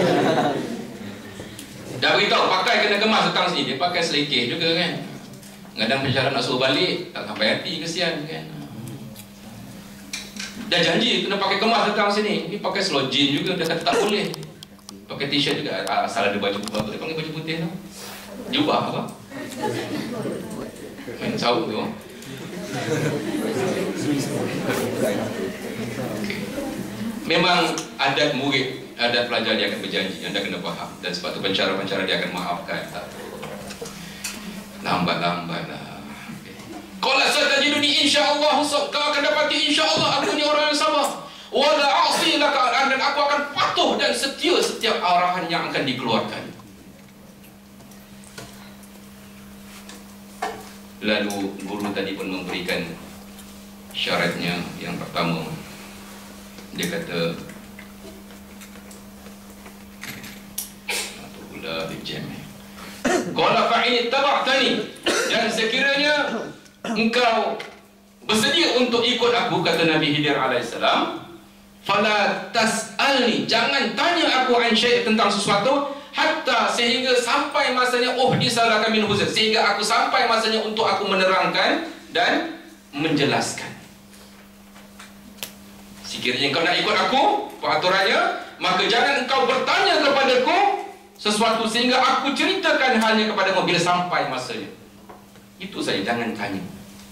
Dah beritahu pakai kena kemas datang sini, dia pakai selekeh juga kan. Kadang pensyarah nak suruh balik, tak sampai hati, kesian kan. Dah janji kena pakai kemas datang sini, ni pakai slow jean juga, dia kata tak boleh. Pakai t-shirt juga, asal ada baju apa, dia panggil baju putih tu. Jubah apa? Main saut tu. Okay. Memang adat murid, adat pelajar dia akan berjanji, anda kena faham. Dan sebab tu pencara-pencara dia akan maafkan. Tak lambat-lambat lah. Qala satajiduni insya-Allah, kau akan dapati insya-Allah aku ni orang yang sabar. Wala a'si laka, dan aku akan patuh dan setia setiap arahan yang akan dikeluarkan. Lalu guru tadi pun memberikan syaratnya. Yang pertama, dia kata atau pula jam. Qala fa'in taba'tani, dan sekiranya engkau bersedia untuk ikut aku, kata Nabi Khidir alaihissalam, fala tas'alni, jangan tanya aku an syai' tentang sesuatu, hatta sehingga sampai masanya oh disalahkan min huzur, sehingga aku sampai masanya untuk aku menerangkan dan menjelaskan. Sekiranya engkau nak ikut aku peraturannya, maka jangan engkau bertanya kepadaku sesuatu sehingga aku ceritakan hanya kepadamu bila sampai masanya. Itu saja, jangan tanya.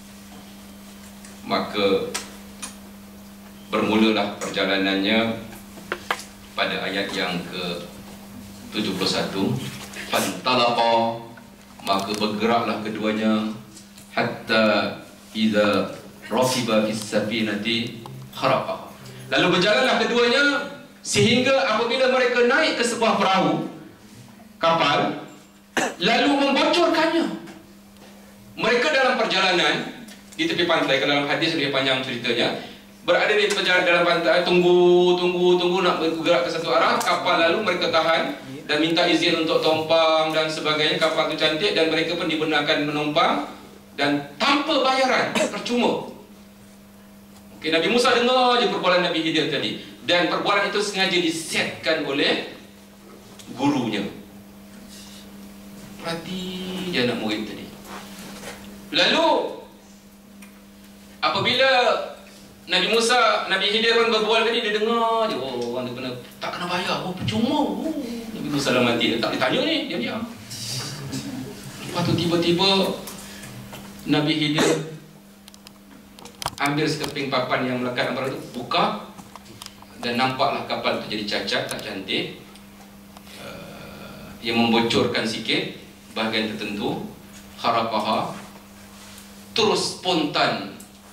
Maka bermulalah perjalanannya pada ayat yang ke tujuh puluh satu. Fantalaqa, maka bergeraklah keduanya, hatta idza rakiba fis safinati kharaqa, lalu berjalanlah keduanya sehingga apabila mereka naik ke sebuah perahu kapal, lalu membocorkannya. Mereka dalam perjalanan di tepi pantai, kalau dalam hadis lebih panjang ceritanya, berada di perjalanan dalam pantai, tunggu, tunggu, tunggu nak bergerak ke satu arah, kapal lalu mereka tahan dan minta izin untuk tumpang dan sebagainya. Kapal itu cantik dan mereka pun dibenarkan menumpang dan tanpa bayaran, percuma. Okay, Nabi Musa dengar je perbualan Nabi Khidir tadi, dan perbualan itu sengaja disetkan oleh gurunya. Perhati je anak murid tadi. Lalu apabila Nabi Musa, Nabi Khidir pun berbual tadi, dia dengar je, oh orang tu kena, tak kena bayar, oh percuma. Oh. Nabi Musa dalam hati, dia tak ditanya ni, dia diam. Lepas tu tiba-tiba Nabi Khidir ambil sekeping papan yang melekat dalam itu, buka, dan nampaklah kapal itu jadi cacat, tak cantik. uh, Ia membocorkan sikit bahagian tertentu, kharaqaha, terus spontan.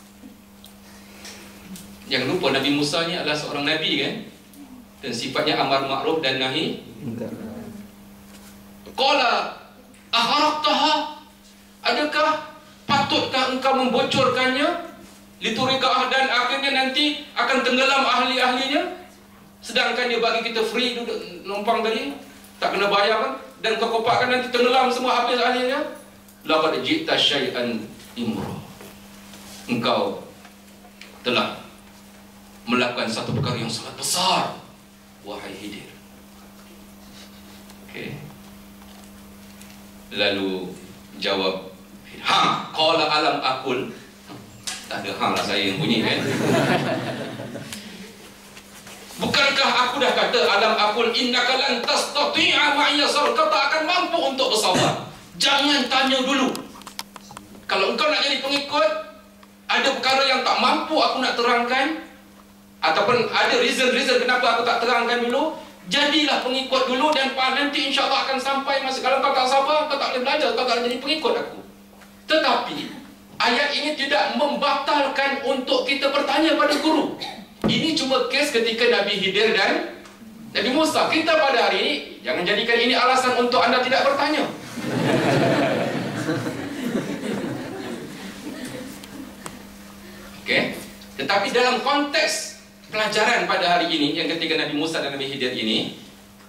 Jangan lupa Nabi Musa ni adalah seorang Nabi kan, dan sifatnya amar ma'ruf dan nahi. Qala akharaqtaha, adakah patutkah engkau membocorkannya? Liturikah, dan akhirnya nanti akan tenggelam ahli-ahlinya, sedangkan dia bagi kita free duduk numpang tadi, tak kena bayar kan, dan kau kopakkan nanti tenggelam semua, habis ahlinya. Laqad ji'ta syai'an imra, engkau telah melakukan satu perkara yang sangat besar, wahai Khidir. Okey. Lalu jawab, ha, qala alam aqul, tak ada hang lah saya yang bunyi kan. Bukankah aku dah kata, alam aqul innaka lan tastati'a ma'iya sabr, kau tak akan mampu untuk bersabar. Jangan tanya dulu. Kalau engkau nak jadi pengikut, ada perkara yang tak mampu aku nak terangkan, ataupun ada reason-reason kenapa aku tak terangkan dulu, jadilah pengikut dulu, dan nanti insya-Allah akan sampai masa. Kalau kau tak sabar, kau tak boleh belajar, kau tak boleh jadi pengikut aku. Tetapi ayat ini tidak membatalkan untuk kita bertanya pada guru. Ini cuma kes ketika Nabi Khidir dan Nabi Musa. Kita pada hari ini, jangan jadikan ini alasan untuk anda tidak bertanya. Okey. Tetapi dalam konteks pelajaran pada hari ini, yang ketika Nabi Musa dan Nabi Khidir ini,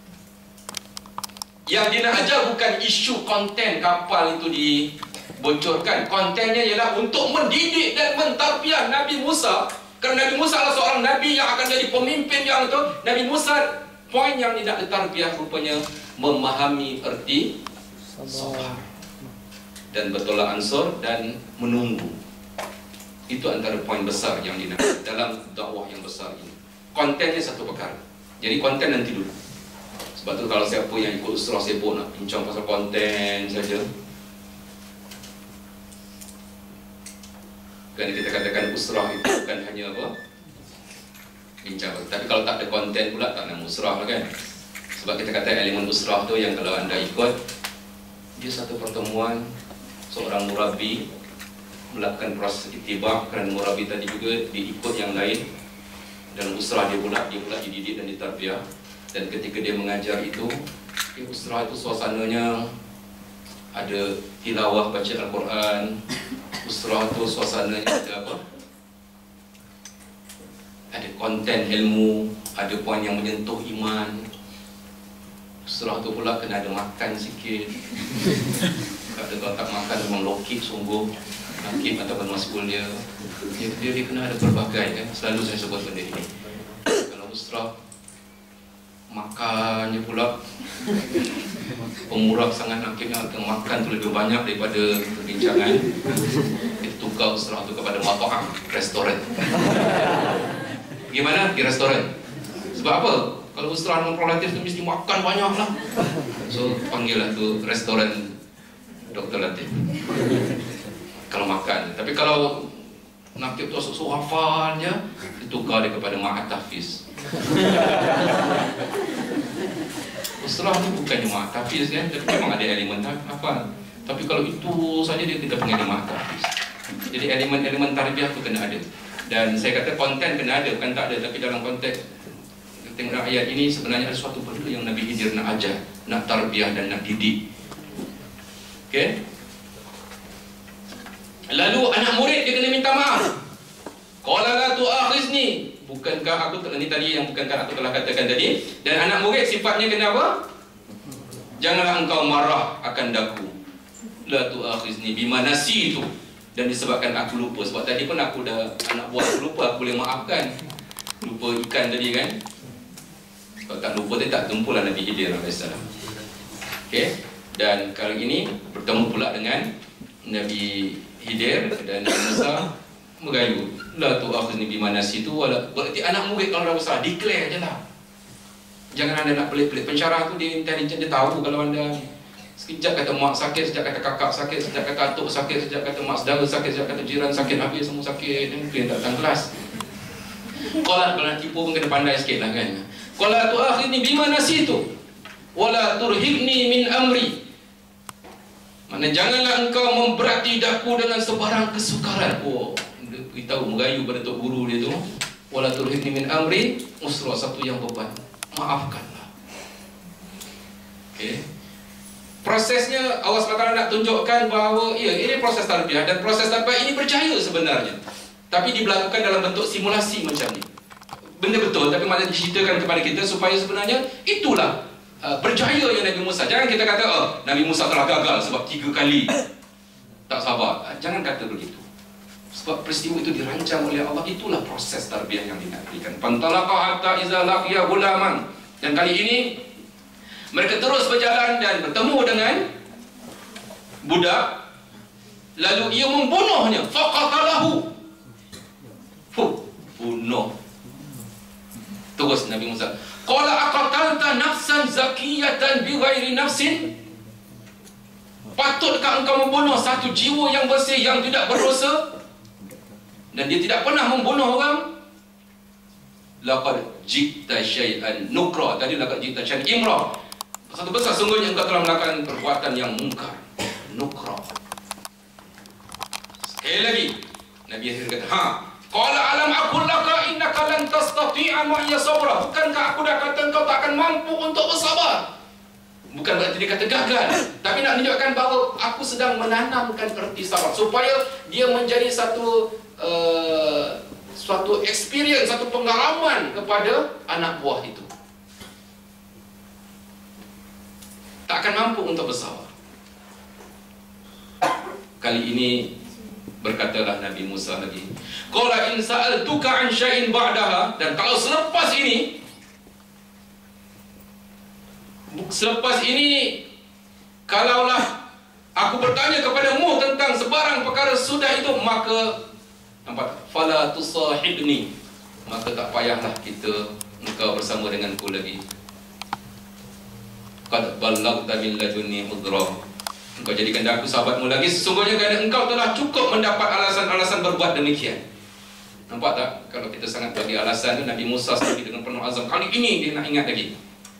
Yang dia nak ajar bukan isu konten kapal itu dibocorkan. Kontennya ialah untuk mendidik dan mentarbiah Nabi Musa. Kerana Nabi Musa adalah seorang Nabi yang akan jadi pemimpin yang itu. Nabi Musa, poin yang tidak ditarbiah rupanya memahami erti sabar dan bertolak ansur dan menunggu. Itu antara poin besar yang dia nak dalam dakwah yang besar ini. Kontennya satu perkara. Jadi konten nanti dulu. Sebab tu kalau siapa yang ikut usrah sibuk nak bincang pasal konten saja, kan kita katakan usrah itu bukan hanya apa? Bincang. Tapi kalau tak ada konten pula tak nama usrah kan? Sebab kita kata elemen usrah tu yang kalau anda ikut, dia satu pertemuan seorang murabi melakukan proses itibak, kerana murabi tadi juga diikut yang lain. Dalam usrah dia pula, dia pula dididik dan ditarbiah. Dan ketika dia mengajar itu, usrah itu suasananya ada tilawah baca Al-Quran. Usrah itu suasananya ada apa? Ada konten ilmu, ada poin yang menyentuh iman. Usrah itu pula kena ada makan sikit. Kalau tak makan memang lokik sungguh. Hakim ataupun mas'ul dia, dia, dia, dia kena ada berbagai kan. Selalu saya sebut benda ini. Kalau usrah makannya pula pemurah sangat, akhirnya akan makan tu lebih banyak daripada perbincangan. Kita tukar usrah tu kepada mat'am, restoran. Gimana di restoran? Sebab apa? Kalau usrah non-prolatif tu mesti makan banyak lah. So panggil lah tu restoran Doktor Latif. Kalau makan. Tapi kalau nakib tu asal hafal je, ditukar dia kepada Ma'at Tahfiz. Usrah ni bukan Ma'at Tahfiz kan, tapi memang ada elemen hafal. Tapi kalau itu saja dia tidak panggil Ma'at Tahfiz. Jadi elemen-elemen tarbiyah tu kena ada. Dan saya kata konten kena ada, bukan tak ada. Tapi dalam konteks tengok ayat ini sebenarnya ada suatu benda yang Nabi Khidir nak ajar, nak tarbiyah dan nak didik. Okey. Lalu anak murid dia kena minta maaf. Qala la tu'akhizni. Bukankah aku telah, ni tadi yang bukankah aku telah katakan tadi. Dan anak murid sifatnya kena apa? Janganlah engkau marah akan daku. La tu'akhizni bima nasitu. Dan disebabkan aku lupa. Sebab tadi pun aku dah, anak buah aku lupa, aku boleh maafkan. Lupa ikan tadi kan. Kalau tak lupa tadi tak tumpulah Nabi Khidir alaihissalam. Okey. Dan kali ini bertemu pula dengan Nabi Khidir dan Nabi Musa merayu. La tu'akhizni bima nasitu wala. Berarti anak murid kalau dah besar declare je lah. Jangan anda nak pelik-pelik. Pensyarah tu dia intelligent, dia tahu kalau anda sekejap kata mak sakit, sekejap kata kakak sakit, sekejap kata atuk sakit, sekejap kata mak saudara sakit, sekejap kata jiran sakit, habis semua sakit. Dia mungkin tak datang kelas. Kalau nak tipu pun kena pandai sikit lah kan. Qala tu'akhizni bima nasitu wala turhibni min amri. Maknanya janganlah engkau memberati daku dengan sebarang kesukaran. Oh, dia beritahu merayu pada tok guru dia tu. Wala turhibni min amri, usrah satu yang beban. Maafkanlah. Okey. Prosesnya Allah subhanahu wa taala nak tunjukkan bahawa ya, ini proses tarbiyah dan proses tarbiyah ini berjaya sebenarnya. Tapi diberlakukan dalam bentuk simulasi macam ni. Benda betul tapi malah diceritakan kepada kita supaya sebenarnya itulah Uh, berjaya yang Nabi Musa. Jangan kita kata oh, Nabi Musa telah gagal sebab tiga kali tak sabar. uh, Jangan kata begitu. Sebab peristiwa itu dirancang oleh Allah. Itulah proses tarbiyah yang dinantikan. Pantalaqa hatta iza laqiya gulaman. Dan kali ini mereka terus berjalan dan bertemu dengan budak. Lalu ia membunuhnya. Faqatalahu. Fuh, bunuh. Terus Nabi Musa, qala aqatalta nafsan zakiyatan bighairi nafsin? Patutkah engkau membunuh satu jiwa yang bersih yang tidak berdosa? Dan dia tidak pernah membunuh orang? Laqad jita syai'an nukra. Tadi laqad jita syai'an imra. Satu besar sungguhnya engkau telah melakukan perbuatan yang mungkar. Nukra. Sekali lagi Nabi akhir kata, ha, qala alam aqul laka innaka lan tastati'a ma'iya sabra. Bukankah aku dah kata engkau tak akan mampu untuk bersabar? Bukan berarti dia kata gagal, tapi nak menunjukkan bahawa aku sedang menanamkan erti sabar supaya dia menjadi satu uh, suatu experience, satu pengalaman kepada anak buah itu. tak akan mampu untuk bersabar. Kali ini berkatalah Nabi Musa lagi, qala in sa'altuka an syai'in ba'daha, dan kalau selepas ini selepas ini kalaulah aku bertanya kepadamu tentang sebarang perkara sudah itu, maka nampak, fala tusahibni, maka tak payahlah kita engkau bersama denganku lagi. Qad ballaghta min ladunni udra, engkau jadikan aku sahabatmu lagi, sesungguhnya kerana engkau telah cukup mendapat alasan-alasan berbuat demikian. Nampak tak? Kalau kita sangat bagi alasan, Nabi Musa sendiri dengan penuh azam, kali ini dia nak ingat lagi.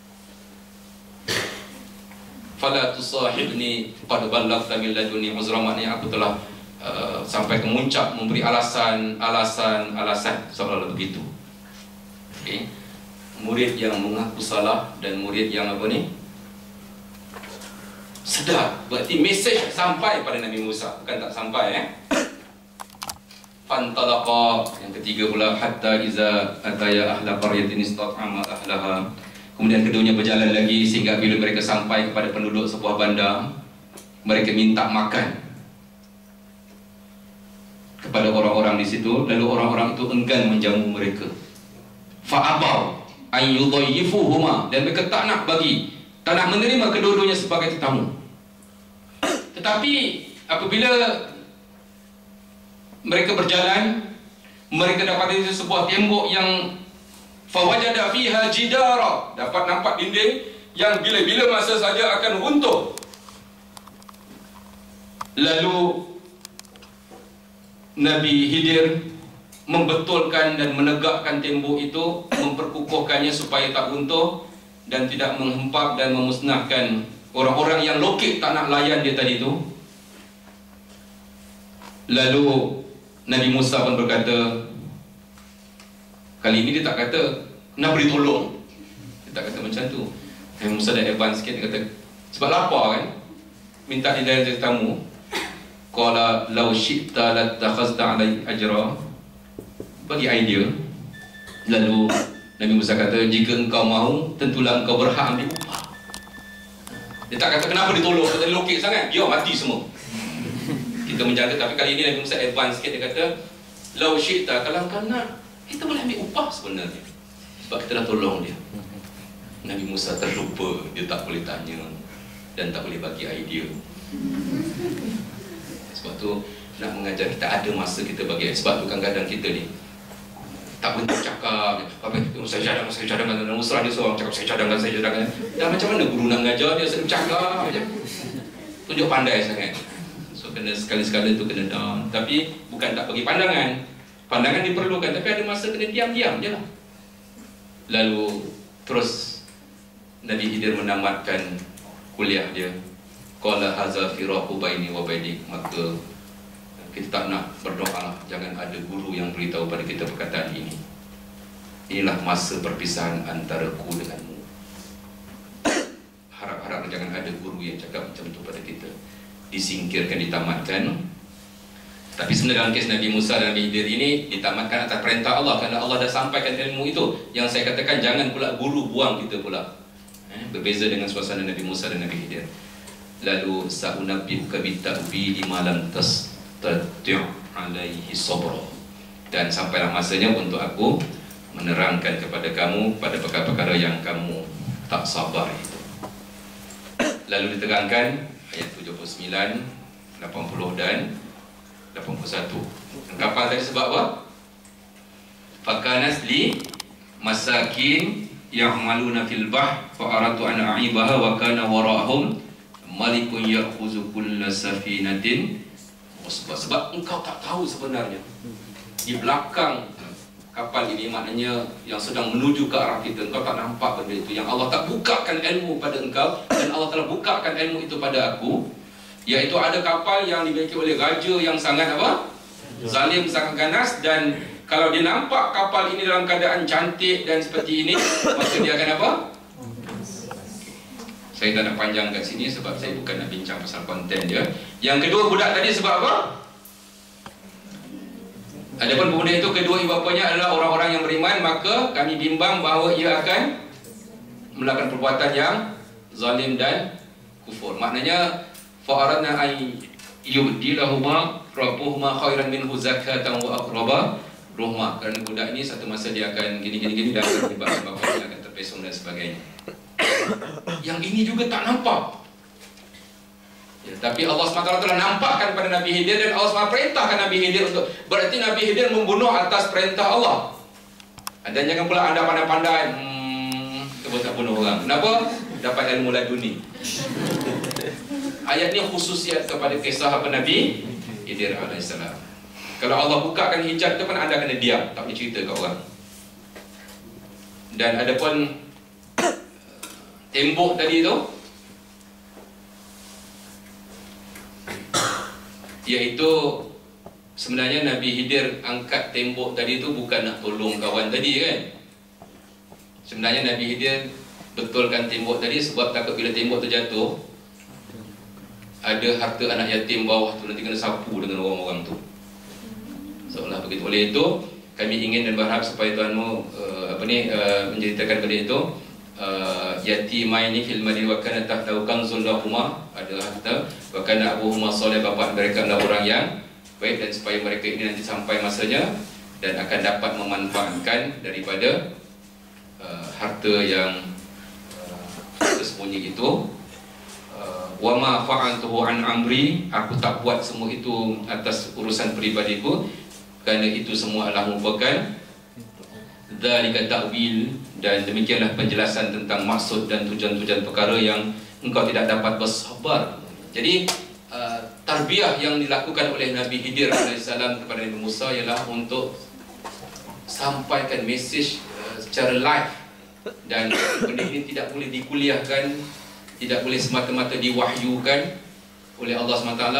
Fala tusahibni qad ballaghta min ladunni uzra, maknanya aku telah uh, sampai ke muncak memberi alasan, alasan, alasan, seolah-olah begitu. Okay. Murid yang mengaku salah dan murid yang apa ni? Sedar. Berarti mesej sampai pada Nabi Musa, bukan tak sampai eh. Fantalaqa, yang ketiga pula, hatta iza ataya ahla qaryatin istat'ama ahlaha. Kemudian keduanya berjalan lagi sehingga bila mereka sampai kepada penduduk sebuah bandar, mereka minta makan kepada orang-orang di situ, lalu orang-orang itu enggan menjamu mereka. Fa'abau an yudayyifuhuma, dan mereka tak nak bagi, tak nak menerima kedua-duanya sebagai tetamu. Tetapi apabila mereka berjalan, mereka dapat di sebuah tembok yang fawajada fiha jidara, dapat nampak dinding yang bila-bila masa saja akan runtuh. Lalu Nabi Khidir membetulkan dan menegakkan tembok itu, memperkukuhkannya supaya tak runtuh dan tidak menghempap dan memusnahkan orang-orang yang lokek tak nak layan dia tadi itu. Lalu Nabi Musa pun berkata, kali ini dia tak kata nak beri tolong, dia tak kata macam tu. Nabi Musa dah advance sikit, dia kata sebab lapar kan, minta hidayah dari tamu. Qala law syi'ta latakhazta alai ajra, bagi idea. Lalu Nabi Musa kata, jika engkau mahu, tentulah engkau berhak ambil upah. Dia tak kata kenapa ditolong, kata lokek sangat, biar mati semua. Kita menjaga. Tapi kali ini Nabi Musa advance sikit, dia kata law syi'ta, kalau engkau nak, kita boleh ambil upah sebenarnya, sebab kita dah tolong dia. Nabi Musa terlupa, dia tak boleh tanya dan tak boleh bagi idea. Sebab tu nak mengajar kita ada masa kita bagi. Sebab tu kadang-kadang kita ni tak berhenti cakap, apa itu saya cadangkan, saya cadangkan, dan musrah dia seorang cakap saya cadangkan, saya cadangkan. Dan macam mana guru nak mengajar dia, saya cakap je, tunjuk pandai sangat. So kena sekali-sekala tu kena down. Tapi bukan tak bagi pandangan, pandangan diperlukan, tapi ada masa kena diam-diam je lah. Lalu terus Nabi Khidir menamatkan kuliah dia. Qala hadza firaqu baini wa bainik, maka kita tak nak berdoa, jangan ada guru yang beritahu pada kita perkataan ini. Inilah masa perpisahan antara ku denganmu. Harap-harap jangan ada guru yang cakap macam tu pada kita. Disingkirkan, ditamatkan. Tapi sebenarnya dalam kes Nabi Musa dan Nabi Khidir ini ditamatkan atas perintah Allah, kerana Allah dah sampaikan ilmu itu. Yang saya katakan, jangan pula guru buang kita pula. eh, Berbeza dengan suasana Nabi Musa dan Nabi Khidir. Lalu sa'unabbi'uka bita'wili ma lam tastati' alaihi sabra, dan sampailah masanya untuk aku menerangkan kepada kamu pada perkara-perkara yang kamu tak sabar itu. Lalu diterangkan ayat tujuh puluh sembilan, lapan puluh dan lapan puluh satu. Kapal tadi sebab apa? Fakanas li masakin ya'maluna fil bahr fa aratu an a'ibaha wa kana wara'ahum malikun ya'khuzu kulla safinatin. Sebab, sebab engkau tak tahu sebenarnya di belakang kapal ini, maknanya yang sedang menuju ke arah kita, engkau tak nampak benda itu. Yang Allah tak bukakan ilmu pada engkau, dan Allah telah bukakan ilmu itu pada aku, iaitu ada kapal yang dimiliki oleh raja yang sangat apa? Zalim, sangat ganas. Dan kalau dia nampak kapal ini dalam keadaan cantik dan seperti ini, maka dia akan apa? Saya tak nak panjang kat sini sebab saya bukan nak bincang pasal konten dia. Yang kedua, budak tadi sebab apa? Adapun pemuda itu, kedua ibu bapanya adalah orang-orang yang beriman, maka kami bimbang bahawa ia akan melakukan perbuatan yang zalim dan kufur. Maknanya fa'aradna ay yubdilahuma rabbuhuma khairan minhu zakatan wa aqraba ruhma. Kerana budak ini satu masa dia akan gini-gini-gini dan akan menyebabkan bapa dia akan terpesong dan sebagainya. Yang ini juga tak nampak. Ya, tapi Allah subhanahu wa taala telah nampakkan pada Nabi Khidir dan Allah subhanahu wa taala perintahkan Nabi Khidir untuk, berarti Nabi Khidir membunuh atas perintah Allah. Dan jangan pula anda pandai-pandai, hmm, kita tak bunuh orang. Kenapa? Dapat ilmu laduni. Ayat ni khususiat kepada kisah apa Nabi Khidir alaihissalam. Kalau Allah bukakan hijab tu pun anda kena diam, tak boleh cerita kat orang. Dan ada pun tembok tadi tu, iaitu sebenarnya Nabi Khidir angkat tembok tadi tu bukan nak tolong kawan tadi kan. Sebenarnya Nabi Khidir betulkan tembok tadi sebab takut bila tembok tu jatuh, ada harta anak yatim bawah tu nanti kena sapu dengan orang-orang tu. Seolah begitu. Oleh itu kami ingin dan berharap supaya tuanmu uh, apa ni uh, menceritakan benda itu. Uh, yatimaini fil madinah wa kana tahtahu kanzul lahuma, ada harta, wa kana abuhuma salih, bapa mereka adalah orang yang baik, dan supaya mereka ini nanti sampai masanya dan akan dapat memanfaatkan daripada uh, harta yang uh, tersembunyi itu. uh, wa ma fa'altuhu an amri, aku tak buat semua itu atas urusan peribadiku, kerana itu semua adalah merupakan dzalika ta'wil, dan demikianlah penjelasan tentang maksud dan tujuan-tujuan perkara yang engkau tidak dapat bersabar. Jadi uh, tarbiyah yang dilakukan oleh Nabi Khidir alaihissalam kepada Nabi Musa ialah untuk sampaikan mesej uh, secara live, dan benda ini tidak boleh dikuliahkan, tidak boleh semata-mata diwahyukan oleh Allah subhanahu wa taala.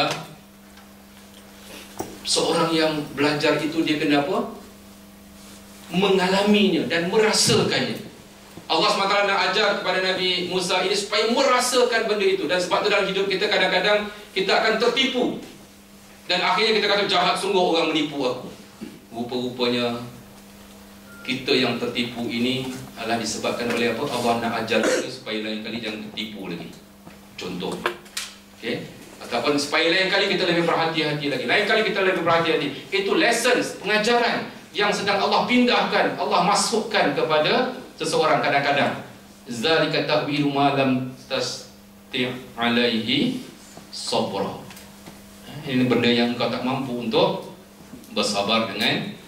Seorang yang belajar itu dia kena apa? Mengalaminya dan merasakannya. Allah subhanahu wa taala nak ajar kepada Nabi Musa ini supaya merasakan benda itu. Dan sebab itu dalam hidup kita kadang-kadang kita akan tertipu, dan akhirnya kita kata jahat sungguh orang menipu aku. Rupa-rupanya kita yang tertipu ini adalah disebabkan oleh apa? Allah nak ajar kita supaya lain kali jangan tertipu lagi. Contoh, okay? Ataupun supaya lain kali kita lebih berhati-hati lagi, lain kali kita lebih berhati-hati. Itu lessons, pengajaran yang sedang Allah pindahkan, Allah masukkan kepada seseorang kadang-kadang. Zalika ta'wilu ma lam tasti' alaihi sabra. Ini benda yang kau tak mampu untuk bersabar dengan.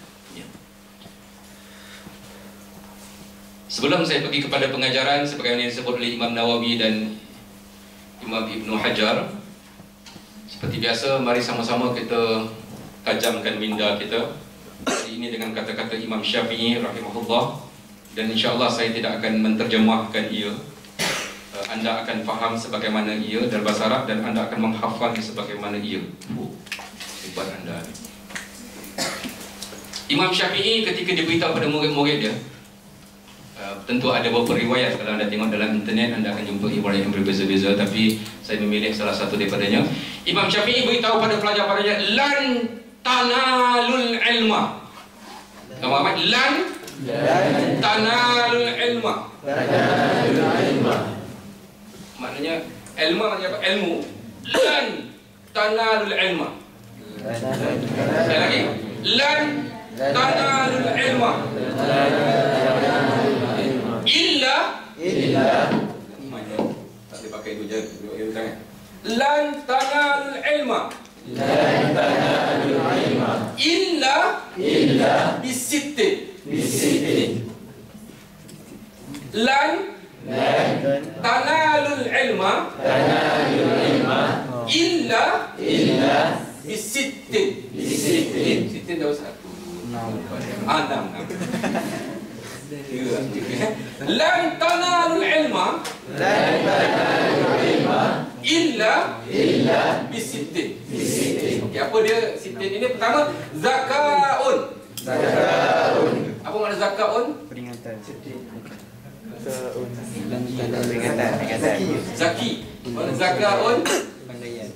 Sebelum saya pergi kepada pengajaran sebagaimana yang disebut oleh Imam Nawawi dan Imam Ibnu Hajar, seperti biasa mari sama-sama kita tajamkan minda kita hari ini dengan kata-kata Imam Syafi'i rahimahullah, dan insya-Allah saya tidak akan menterjemahkan ia. Anda akan faham sebagaimana ia dalam bahasa Arab, dan anda akan menghafal sebagaimana ia. Hebat anda. Imam Syafi'i ketika dia beritahu pada murid-murid dia, uh, tentu ada beberapa riwayat, kalau anda tengok dalam internet anda akan jumpa riwayat yang berbeza-beza, tapi saya memilih salah satu daripadanya. Imam Syafi'i beritahu pada pelajar-pelajarnya, lan tanalul ilma. Kamu apa? Lan tanalul ilma. Tanalul ilma. Maknanya ilmu maknanya apa? Ilmu. Lan tanalul ilma. Sekali lagi. Lan tanalul ilma. Illa illa. Tak boleh pakai itu je. Lan tanalul ilma. Lan tanalul ilma. Illa illa bisittin. Bisittin. Lan tanalul ilma tanalul ilma illa illa bisittin. Bisittin. Sittin dah satu. Enam. Lan tanalul ilma lan tanalul ilma illa illa bisittin. Bisittin. Okey, apa dia sittin ini? Pertama, zakaun. Zakaun. Apa makna zakaun? Peringatan. Peringatan, peringatan. Zaki. Mana zakaun? Pandaian.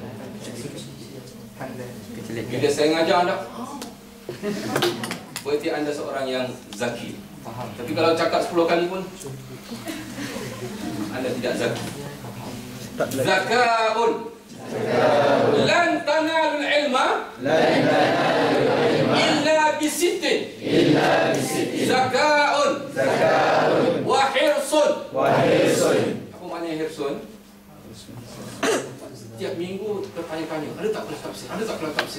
Bila saya ngajar anda, berarti anda seorang yang zaki. Faham. Tapi kalau cakap sepuluh kali pun anda tidak zaki. Zakaun. Lan tanalul ilma illa bisittin. Zakaun. Wa hirsun. Apa maknanya hirsun? Setiap minggu tertanya-tanya, ada tak kelas tafsir? Ada tak kelas tafsir?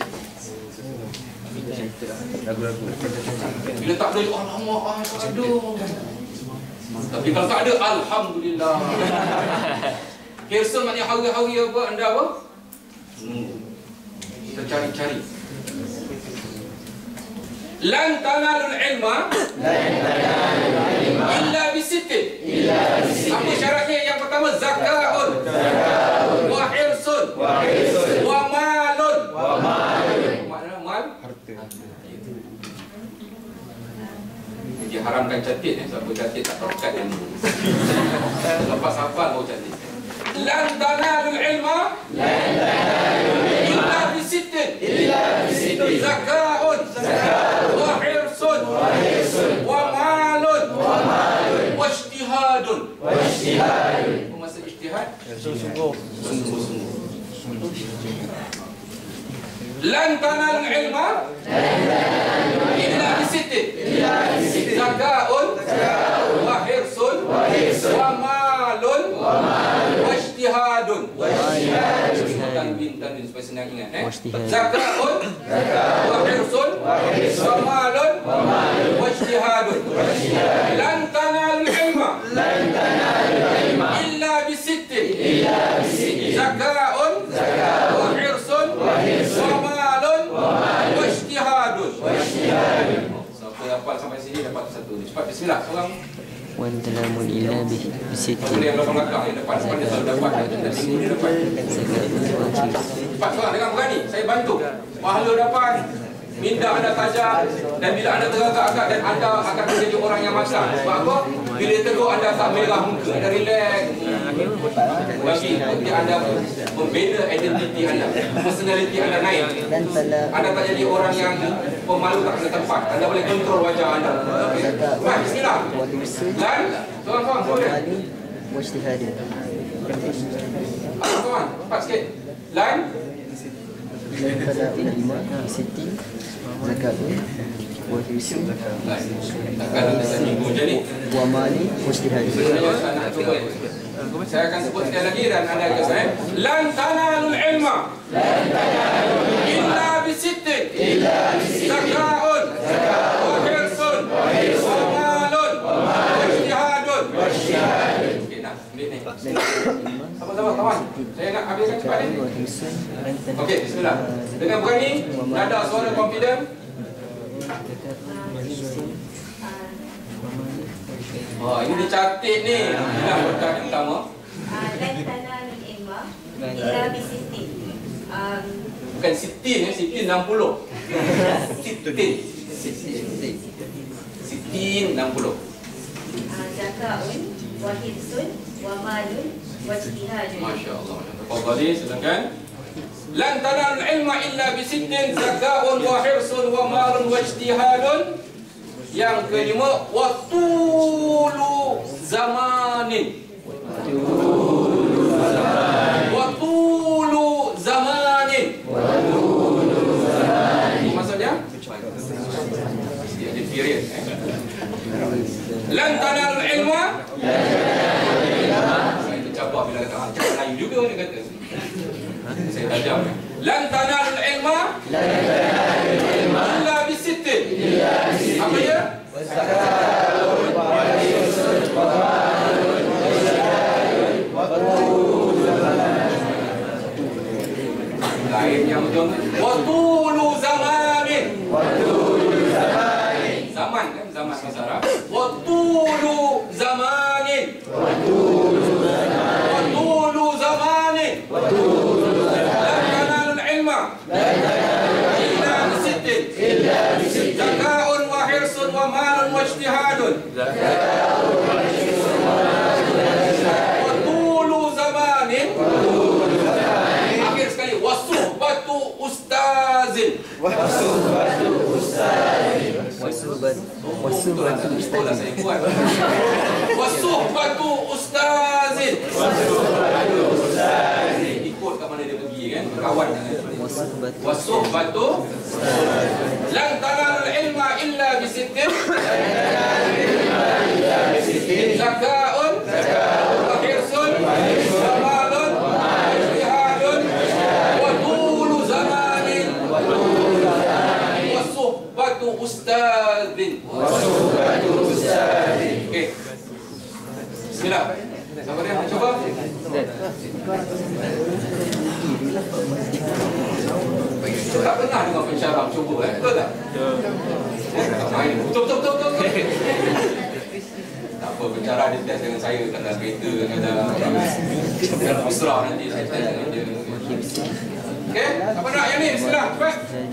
Bila tak ada, alamak, ah, tak ada. Tapi kalau tak ada, alhamdulillah. Hirsun maknanya hari-hari apa? Anda apa? Kita cari-cari. Lan tanalul ilma illa bisittin. Apa syaratnya? Yang pertama, zakaun. Wa hirsun. Wa malun. Maknanya mal? Dia haramkan cantik ni. Siapa cantik tak terkat yang ni. Lepas hafal baru cantik. Lan tanalul ilma illa bisittin. Zakaun. Wa hirsun. Wa malun. Wa ijtihadun. Apa maksud ijtihad? Sungguh-sungguh. Sungguh-sungguh. Lan tanalul ilma illa bisittin. Zakaun. Wa hirsun. Wa malun. Wa ijtihadun. Tanwin, tanwin supaya senang ingat eh. Zakaun. Wa hirsun. Wa malun. Wa ijtihadun. Lan tanalul ilma illa bisittin. Zakaun. Wa hirsun. Wa malun. Wa ijtihadun. Siapa yang hafal sampai sini dapat satu. Cepat bismillah. Seorang. Wan talamun illa bi bisiti. Boleh yang belakang belakang yang depan depan dia selalu dapat. Dan minggu ni dapat. Cepat seorang dengan berani. Saya bantu. Pahala dapat. Minda anda tajam. Dan bila anda teragak-agak dan anda akan menjadi orang yang masak. Sebab apa? Bila tegur anda tak merah muka. Anda relax. Bagi nanti anda membela identiti anda. Personality anda naik. Anda tak jadi orang yang pemalu tak kena tempat. Anda boleh kontrol wajah anda. Okay. Baik, bismillah. Dan seorang-seorang boleh. Wajtihadun. Ah, tuan, cepat sikit. Line. Lan tanalul ilma bisiti. Zakatun. Wa hirsun. Takkan ada seminggu je ni. Wa mali wajtihadun. Saya akan sebut sekali lagi dan anda akan saya. Lan tanalul ilma illa bisittin. Zakaun. Wa hirsun. Wa malun. Wa ijtihadun. Okey, nak ambil ni. Sama-sama, kawan. Saya nak habiskan cepat ni. Okey, bismillah. Dengan berani, nada suara confident. Oh, ini dicatat ni. Inilah berkat yang pertama. Lan tanalul ilma illa bisittin. Bukan sitin ya, sitin enam puluh. Sitin. Sitin enam puluh. Zakaun wa hirsun wa malun wa ijtihadun. Masya-Allah. Tafadhali, silakan. Lan tanalul ilma illa bisittin. Zakaun wa hirsun wa malun wa ijtihadun. Yang kelima, watulu zamanin. Watulu zamanin. Maksudnya? Ada period. Eh? Lan tanalul ilma. Saya tercabar bila kata ah, cakap Melayu juga dia kata. Saya tajam. Lan tanalul ilma illa bisittin. Apa dia? Lain yang betul. Watulu zamanin. Zaman kan, zaman bahasa Arab. Watulu zamanin. Watulu zamanin. Lan tanalul ilma illa bisittin. Zakaun wa hirsun wa malun wa ijtihadun. Watulu zamanin. Akhir sekali, wasuhbatu ustazin. Wasuhbatu ustazin. Wasuhbatu Wasuhbatu ustazin. Wasuhbatu ustazin. berkawan dengan wasuhbatu lan tanalul ilma illa bisittin zakaun wa hirsun wa malun jihadun wa tulu zamanin wasuhbatu ustadzin. Okey, bismillah. Siapa dia nak cuba? Tak pernah dengar pensyarah cuba eh? Betul tak? Betul, betul, betul, betul. Tak apa, pensyarah dia test dengan saya kat dalam kereta, kat dalam dalam Usra nanti saya test dengan dia. Okey, apa nak yang ni? Bismillah, cepat.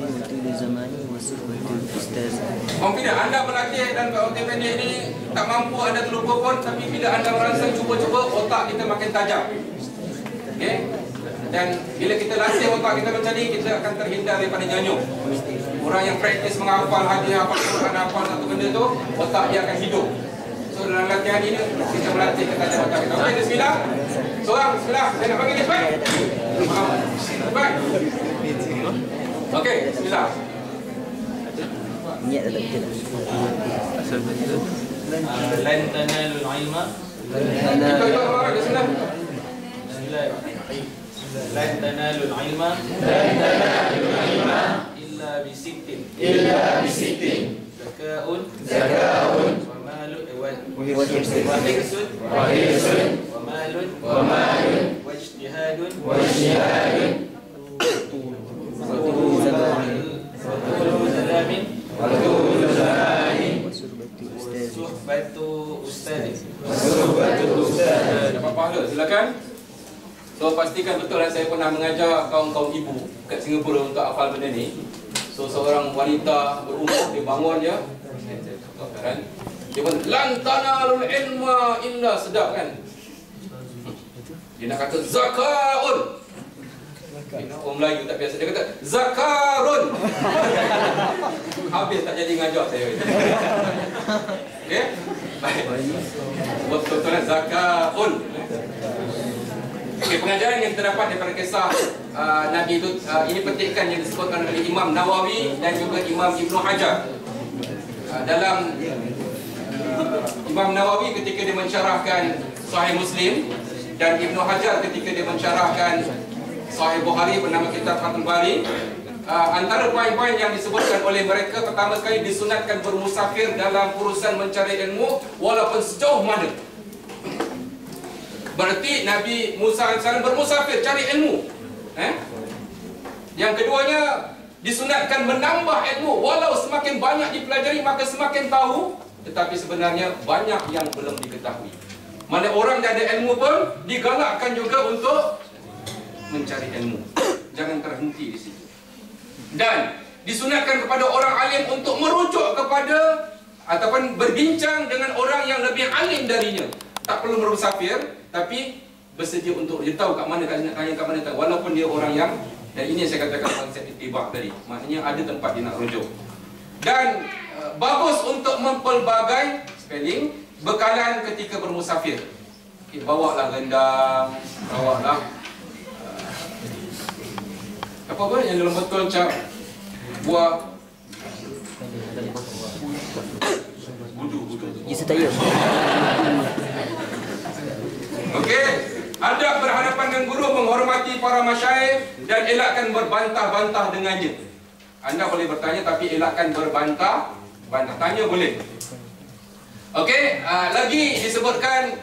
Confident anda berlatih dan waktu pendek ni tak mampu, anda terlupa pun, tapi bila anda merasa cuba-cuba, otak kita makin tajam. Okey? Dan bila kita latih otak kita macam ni, kita akan terhindar daripada nyanyuk. Orang yang praktis menghafal hadis, hafal Quran, hafal satu benda tu, otak dia akan hidup. So dalam latihan ini kita melatih ketajaman otak kita. Okey, bismillah. Seorang, bismillah. Saya nak bagi dia cepat. Cepat. Okey, bismillah. Niat tak betul. Lan tanalul ilma Kita jawab orang bismillah. Bismillahirrahmanirrahim. Lan tanalul ilma illa bisittin illa bisittin zakaun zakaun wa malun wa Wa hirsun. wa hirsun wa hirsun wa malun wa malun wa ijtihadun wa ijtihadun Wa tulu zamanin. wa tulu zalamin wa tulu zamanin Wasuhbatu ustaz. suhbatu ustadz. wa suhbatu ustaz. Dapat pahala, silakan. So pastikan betul lah, saya pernah mengajar kaum-kaum ibu kat Singapura untuk hafal benda ni. So seorang wanita berumur, dia bangun je kan, dia pun lan tanalul ilma illa, sedap kan. Dia nak kata zakaun. Orang Melayu tak biasa, dia kata zakarun. Habis tak jadi ngajar saya. Okey? Baik. Betul-betul zakaun. Okay, pengajaran yang terdapat daripada kisah uh, Nabi itu, uh, ini petikan yang disebutkan oleh Imam Nawawi dan juga Imam Ibnu Hajar. Uh, dalam uh, Imam Nawawi ketika dia mensyarahkan Sahih Muslim, dan Ibnu Hajar ketika dia mensyarahkan Sahih Bukhari bernama kitab Fathul Bari, uh, antara poin-poin yang disebutkan oleh mereka, pertama sekali disunatkan bermusafir dalam urusan mencari ilmu walaupun sejauh mana. Berarti Nabi Musa alaihi salam bermusafir cari ilmu. Eh? Yang keduanya, disunatkan menambah ilmu. Walau semakin banyak dipelajari maka semakin tahu, tetapi sebenarnya banyak yang belum diketahui. Mana orang yang ada ilmu pun digalakkan juga untuk mencari ilmu. Jangan terhenti di situ. Dan disunatkan kepada orang alim untuk merujuk kepada ataupun berbincang dengan orang yang lebih alim darinya. Tak perlu bermusafir, tapi bersedia untuk dia tahu kat mana, kat tanya kat mana tahu, walaupun dia orang yang, dan ini yang saya katakan konsep itibak tadi, maknanya ada tempat dia nak rujuk. Dan uh, bagus untuk mempelbagai spelling bekalan ketika bermusafir. Okay, bawalah rendang, bawalah uh, apa-apa yang dalam botol cap buah budu, budu. Jus tayo. Okey, adab berhadapan dengan guru, menghormati para masyayikh dan elakkan berbantah-bantah dengannya. Anda boleh bertanya tapi elakkan berbantah, bantah tanya boleh. Okey, uh, lagi disebutkan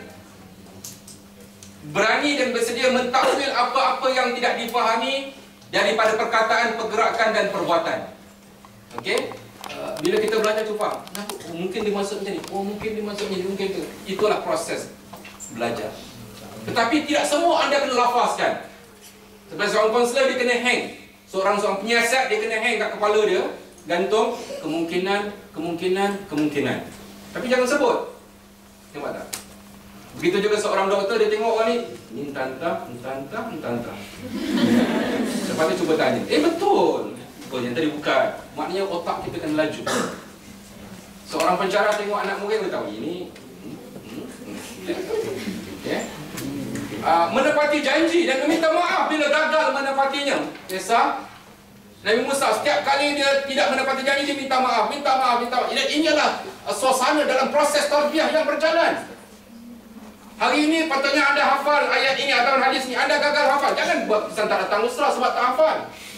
berani dan bersedia mentakwil apa-apa yang tidak difahami daripada perkataan, pergerakan dan perbuatan. Okey, uh, bila kita belajar tu faham, oh, mungkin dimaksud macam ni, oh mungkin dimaksud macam ni, mungkin itu. Itulah proses belajar. Tetapi tidak semua anda kena lafazkan. Seperti seorang konselor dia kena hang, seorang seorang penyiasat dia kena hang kat kepala dia, gantung kemungkinan, kemungkinan, kemungkinan. Tapi jangan sebut. Tengok tak? Begitu juga seorang doktor, dia tengok orang ni, ni entah-entah, entah-entah, entah-entah. Lepas tu cuba tanya, eh betul. Oh yang tadi bukan. Maknanya otak kita kena laju. Seorang pencara tengok anak murid, dia tahu ini. Hmm, hmm, hmm. Okay. uh, menepati janji dan meminta maaf bila gagal menepatinya. Kisah Nabi Musa, setiap kali dia tidak menepati janji, dia minta maaf, minta maaf, minta maaf. Dan inilah uh, suasana dalam proses tarbiyah yang berjalan. Hari ini patutnya anda hafal ayat ini atau hadis ini, anda gagal hafal, jangan buat kesan tak datang usrah sebab tak hafal.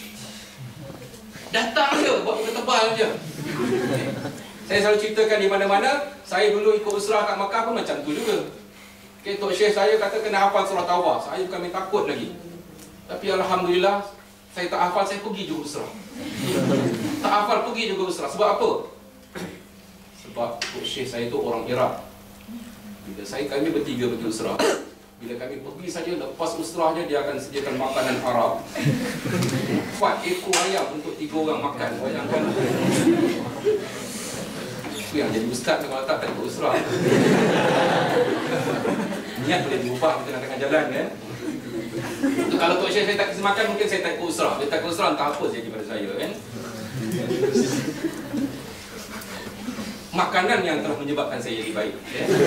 Datang je, buat muka tebal je. Saya selalu ceritakan di mana-mana, saya dulu ikut usrah kat Makkah pun macam tu juga. Okay, Tok Syekh saya kata kena hafal surah Taubah. Saya bukan main takut lagi. Tapi Alhamdulillah, saya tak hafal, saya pergi juga usrah. Tak hafal, pergi juga usrah. Sebab apa? Sebab Tok Syekh saya tu orang Iraq. Bila saya kami bertiga pergi usrah, bila kami pergi saja lepas usrahnya, dia akan sediakan makanan Arab. Empat ekor ayam untuk tiga orang makan. Bayangkan. Itu yang jadi ustaz kalau tak tak ikut usrah. Niat boleh diubah kita nak tengah jalan kan. Kalau Tok Syekh saya tak kasi makan, mungkin saya tak ikut usrah. Dia tak ikut usrah, entah apa jadi pada saya kan. Makanan yang telah menyebabkan saya jadi baik.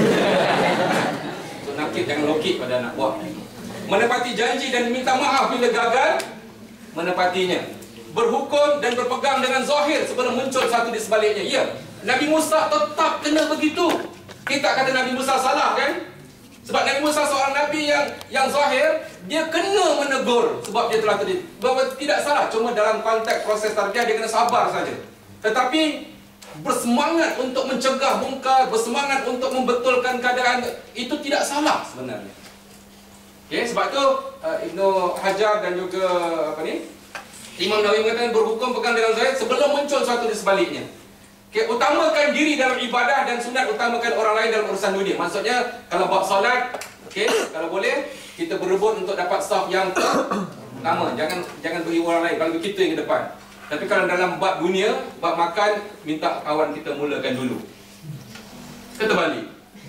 So, nakit jangan lokit pada anak buah. Menepati janji dan minta maaf bila gagal, menepatinya. Berhukum dan berpegang dengan zahir sebelum muncul satu di sebaliknya. Ya, Nabi Musa tetap kena begitu. Kita kata Nabi Musa salah kan? Sebab Nabi Musa seorang Nabi yang yang zahir, dia kena menegur sebab dia telah terjadi. Bahawa tidak salah, cuma dalam konteks proses tarbiyah dia kena sabar saja. Tetapi bersemangat untuk mencegah mungkar, bersemangat untuk membetulkan keadaan, itu tidak salah sebenarnya. Okay, sebab tu uh, Ibnu Hajar dan juga apa ni, Imam Nawawi mengatakan berhukum pegang dengan zahir sebelum muncul suatu di sebaliknya. Okay, utamakan diri dalam ibadah dan sunat, utamakan orang lain dalam urusan dunia. Maksudnya kalau buat solat, okay, kalau boleh kita berebut untuk dapat saf yang pertama. Jangan jangan beri orang lain, kalau kita yang ke depan. Tapi kalau dalam bab dunia, bab makan, minta kawan kita mulakan dulu. Kita balik.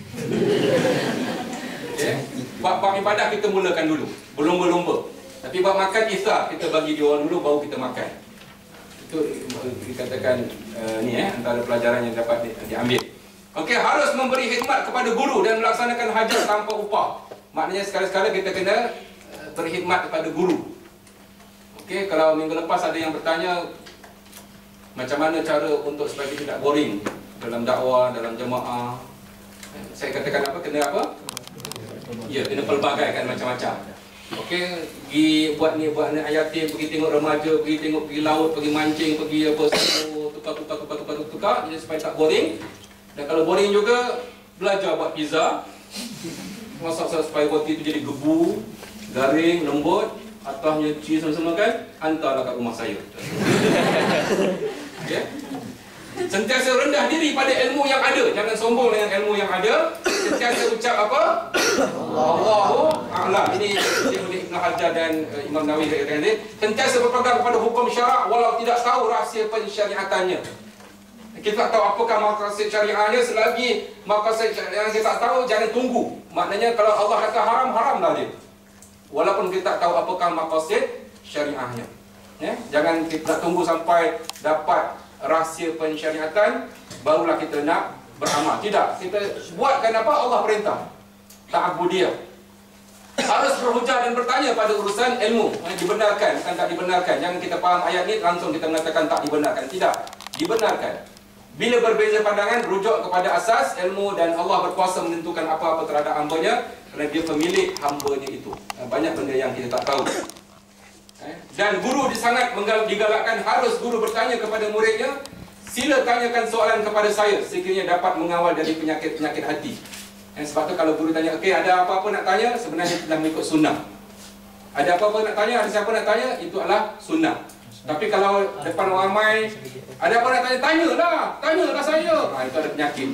Okay. Bab-bab ibadah kita mulakan dulu, berlomba-lomba. Tapi bab makan isar, kita bagi dia orang dulu, baru kita makan. Itu dikatakan uh, ni eh antara pelajaran yang dapat di, diambil. Okey, harus memberi khidmat kepada guru dan melaksanakan hajat tanpa upah. Maknanya sekali-sekala kita kena uh, berkhidmat kepada guru. Okey, kalau minggu lepas ada yang bertanya macam mana cara untuk supaya kita tidak boring dalam dakwah, dalam jemaah. Saya katakan apa? Kena apa? Ya, kena pelbagaikan macam-macam. Okey, pergi buat ni, buat ni ayatin, pergi tengok remaja, pergi tengok, pergi laut, pergi mancing, pergi apa, semua tukar-tukar, tukar-tukar, tukar, jadi supaya tak boring. Dan kalau boring juga, belajar buat pizza. Masak supaya roti itu jadi gebu, garing, lembut. Atasnya cheese semua kan, hantarlah kat rumah saya. Okay. Sentiasa rendah diri pada ilmu yang ada. Jangan sombong dengan ilmu yang ada. Sentiasa ucap apa? Allahu a'lam. Ini Ibnu Hajar dan uh, Imam Nawawi katakan tadi. Sentiasa berpegang kepada hukum syarak walau tidak tahu rahsia pensyariatannya. Kita tak tahu apakah maqasid syariahnya, selagi maqasid syariah kita tak tahu, jangan tunggu. Maknanya kalau Allah kata haram, haramlah dia. Walaupun kita tak tahu apakah maqasid syariahnya. Ya? Jangan kita tunggu sampai dapat rahsia pensyariatan barulah kita nak beramal. Tidak, kita buatkan apa Allah perintah. Ta'budiyah. Harus berhujah dan bertanya pada urusan ilmu. Dibenarkan, bukan tak dibenarkan. Jangan kita faham ayat ni langsung kita mengatakan tak dibenarkan. Tidak, dibenarkan. Bila berbeza pandangan, rujuk kepada asas ilmu dan Allah berkuasa menentukan apa-apa terhadap hamba-Nya kerana Dia pemilik hamba-Nya itu. Banyak benda yang kita tak tahu. Dan guru sangat digalakkan harus guru bertanya kepada muridnya, sila tanyakan soalan kepada saya sekiranya dapat mengawal dari penyakit-penyakit hati. Sebab tu kalau guru tanya, okey ada apa-apa nak tanya, sebenarnya telah mengikut sunnah. Ada apa-apa nak tanya, ada siapa nak tanya, itu adalah sunnah. Tapi kalau depan orang ramai, ada apa nak tanya, tanyalah, tanyalah saya. Ha, itu ada penyakit.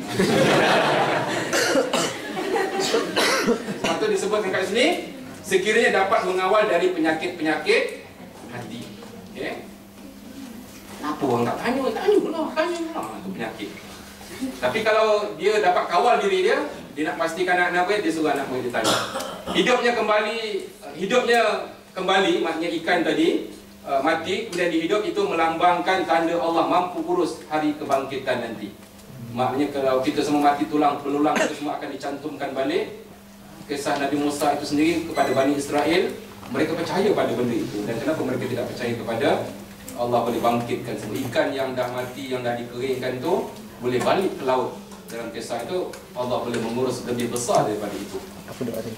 Sebab tu disebutkan kat sini, sekiranya dapat mengawal dari penyakit-penyakit hati. Okay? Kenapa orang tak tanya? Tanyalah, tanyalah. Itu penyakit. Tapi kalau dia dapat kawal diri dia, dia nak pastikan anak-anak murid, dia suruh anak murid dia tanya. Hidupnya kembali, hidupnya kembali, maknanya ikan tadi, uh, mati, kemudian dihidup, itu melambangkan tanda Allah mampu urus hari kebangkitan nanti. Maknanya kalau kita semua mati tulang, pelulang itu semua akan dicantumkan balik. kisah Nabi Musa itu sendiri kepada Bani Israel, mereka percaya pada benda itu. Dan kenapa mereka tidak percaya kepada Allah boleh bangkitkan semua ikan yang dah mati, yang dah dikeringkan tu boleh balik ke laut. Dalam kisah itu Allah boleh mengurus lebih besar daripada itu. Apa doa tadi?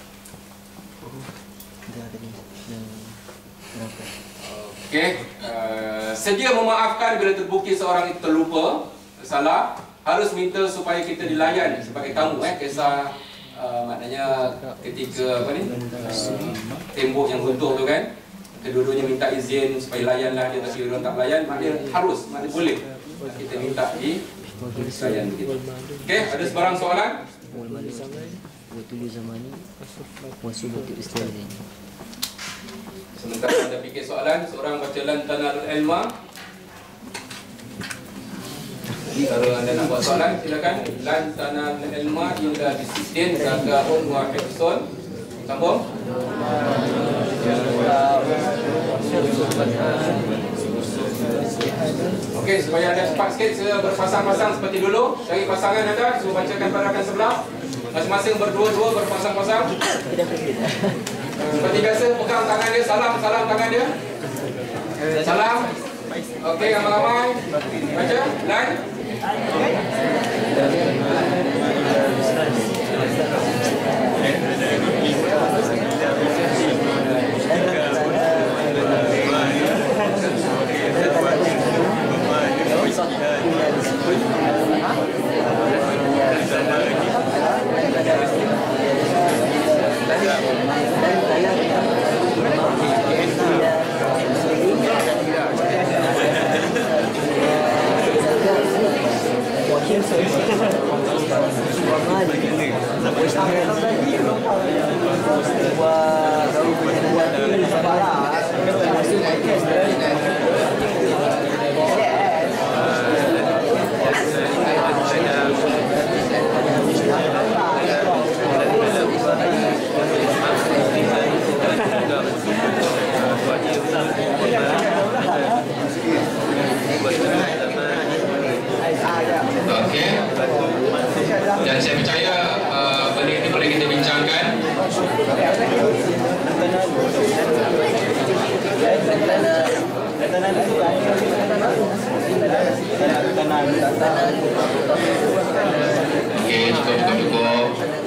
Doa tadi. Berapa? Okey, uh, sedia memaafkan bila terbukti seorang itu terlupa, salah, harus minta supaya kita dilayan sebagai tamu. Eh, kisah uh, maknanya ketika apa ni, uh, tembok yang runtuh tu kan, kedua-duanya minta izin supaya layanlah dia, tapi orang tak layan, maknanya harus, maknanya boleh kita minta di layan begitu. Okey, ada sebarang soalan? Waktu zamani, waktu waktu istilah ini. Sementara anda fikir soalan, seorang baca lan tanalul ilma. Kalau anda nak buat soalan, silakan. Lan tanalul ilma illa bisittin zakaun wa hifsun. Sambung. Okey, supaya anda cepat sikit, saya berpasang-pasang seperti dulu. Cari pasangan anda, suruh bacakan pada rakan sebelah. Masing-masing berdua-dua, berpasang-pasang. Seperti biasa, pegang tangan dia, salam, salam tangan dia. Salam. Okey, ramai-ramai. Baca, lan. Okey. Dan saya percaya uh, benda ini boleh kita bincangkan. Okey, cukup, cukup, cukup.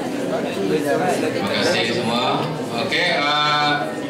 Terima kasih semua. Okey, uh,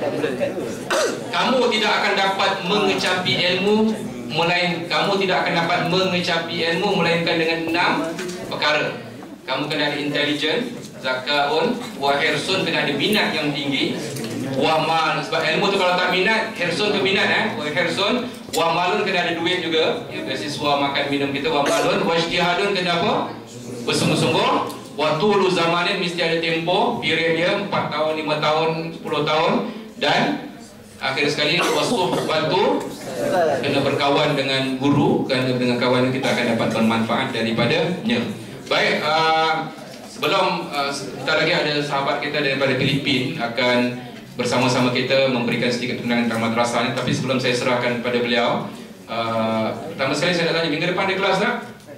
kamu tidak akan dapat mengecapi ilmu melain kamu tidak akan dapat mengecapi ilmu melainkan dengan enam perkara. Kamu kena ada intelijen, zakaun, wa hirsun, kena ada minat yang tinggi, wa mal, sebab ilmu tu kalau tak minat, hirsun tu minat eh, wa hirsun, wa malun, kena ada duit juga, ya, beasiswa makan minum kita, wa malun, wa ijtihadun, kena apa? Bersungguh-sungguh, wa tulu zamanin, mesti ada tempoh, period dia empat tahun, lima tahun, sepuluh tahun, dan akhir sekali wasuh bantu, kena berkawan dengan guru, kerana dengan kawan kita akan dapat bermanfaat daripadanya. Baik, uh, sebelum uh, kita lagi ada sahabat kita daripada Filipina akan bersama-sama kita memberikan sedikit penerangan tentang madrasah ni. Tapi sebelum saya serahkan kepada beliau, uh, pertama sekali saya nak tanya, minggu depan ada kelas tak?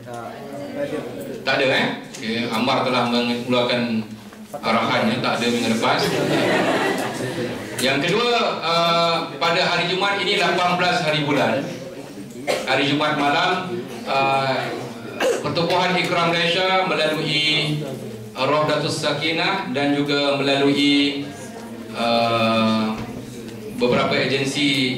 Tak ada eh? Okay, Ammar telah mengeluarkan arahannya, tak ada minggu depan. Yang kedua, uh, pada hari Jumaat ini lapan belas hari bulan, hari Jumaat malam, uh, Pertubuhan Ikram Malaysia melalui uh, Rawdatus Sakinah dan juga melalui uh, beberapa agensi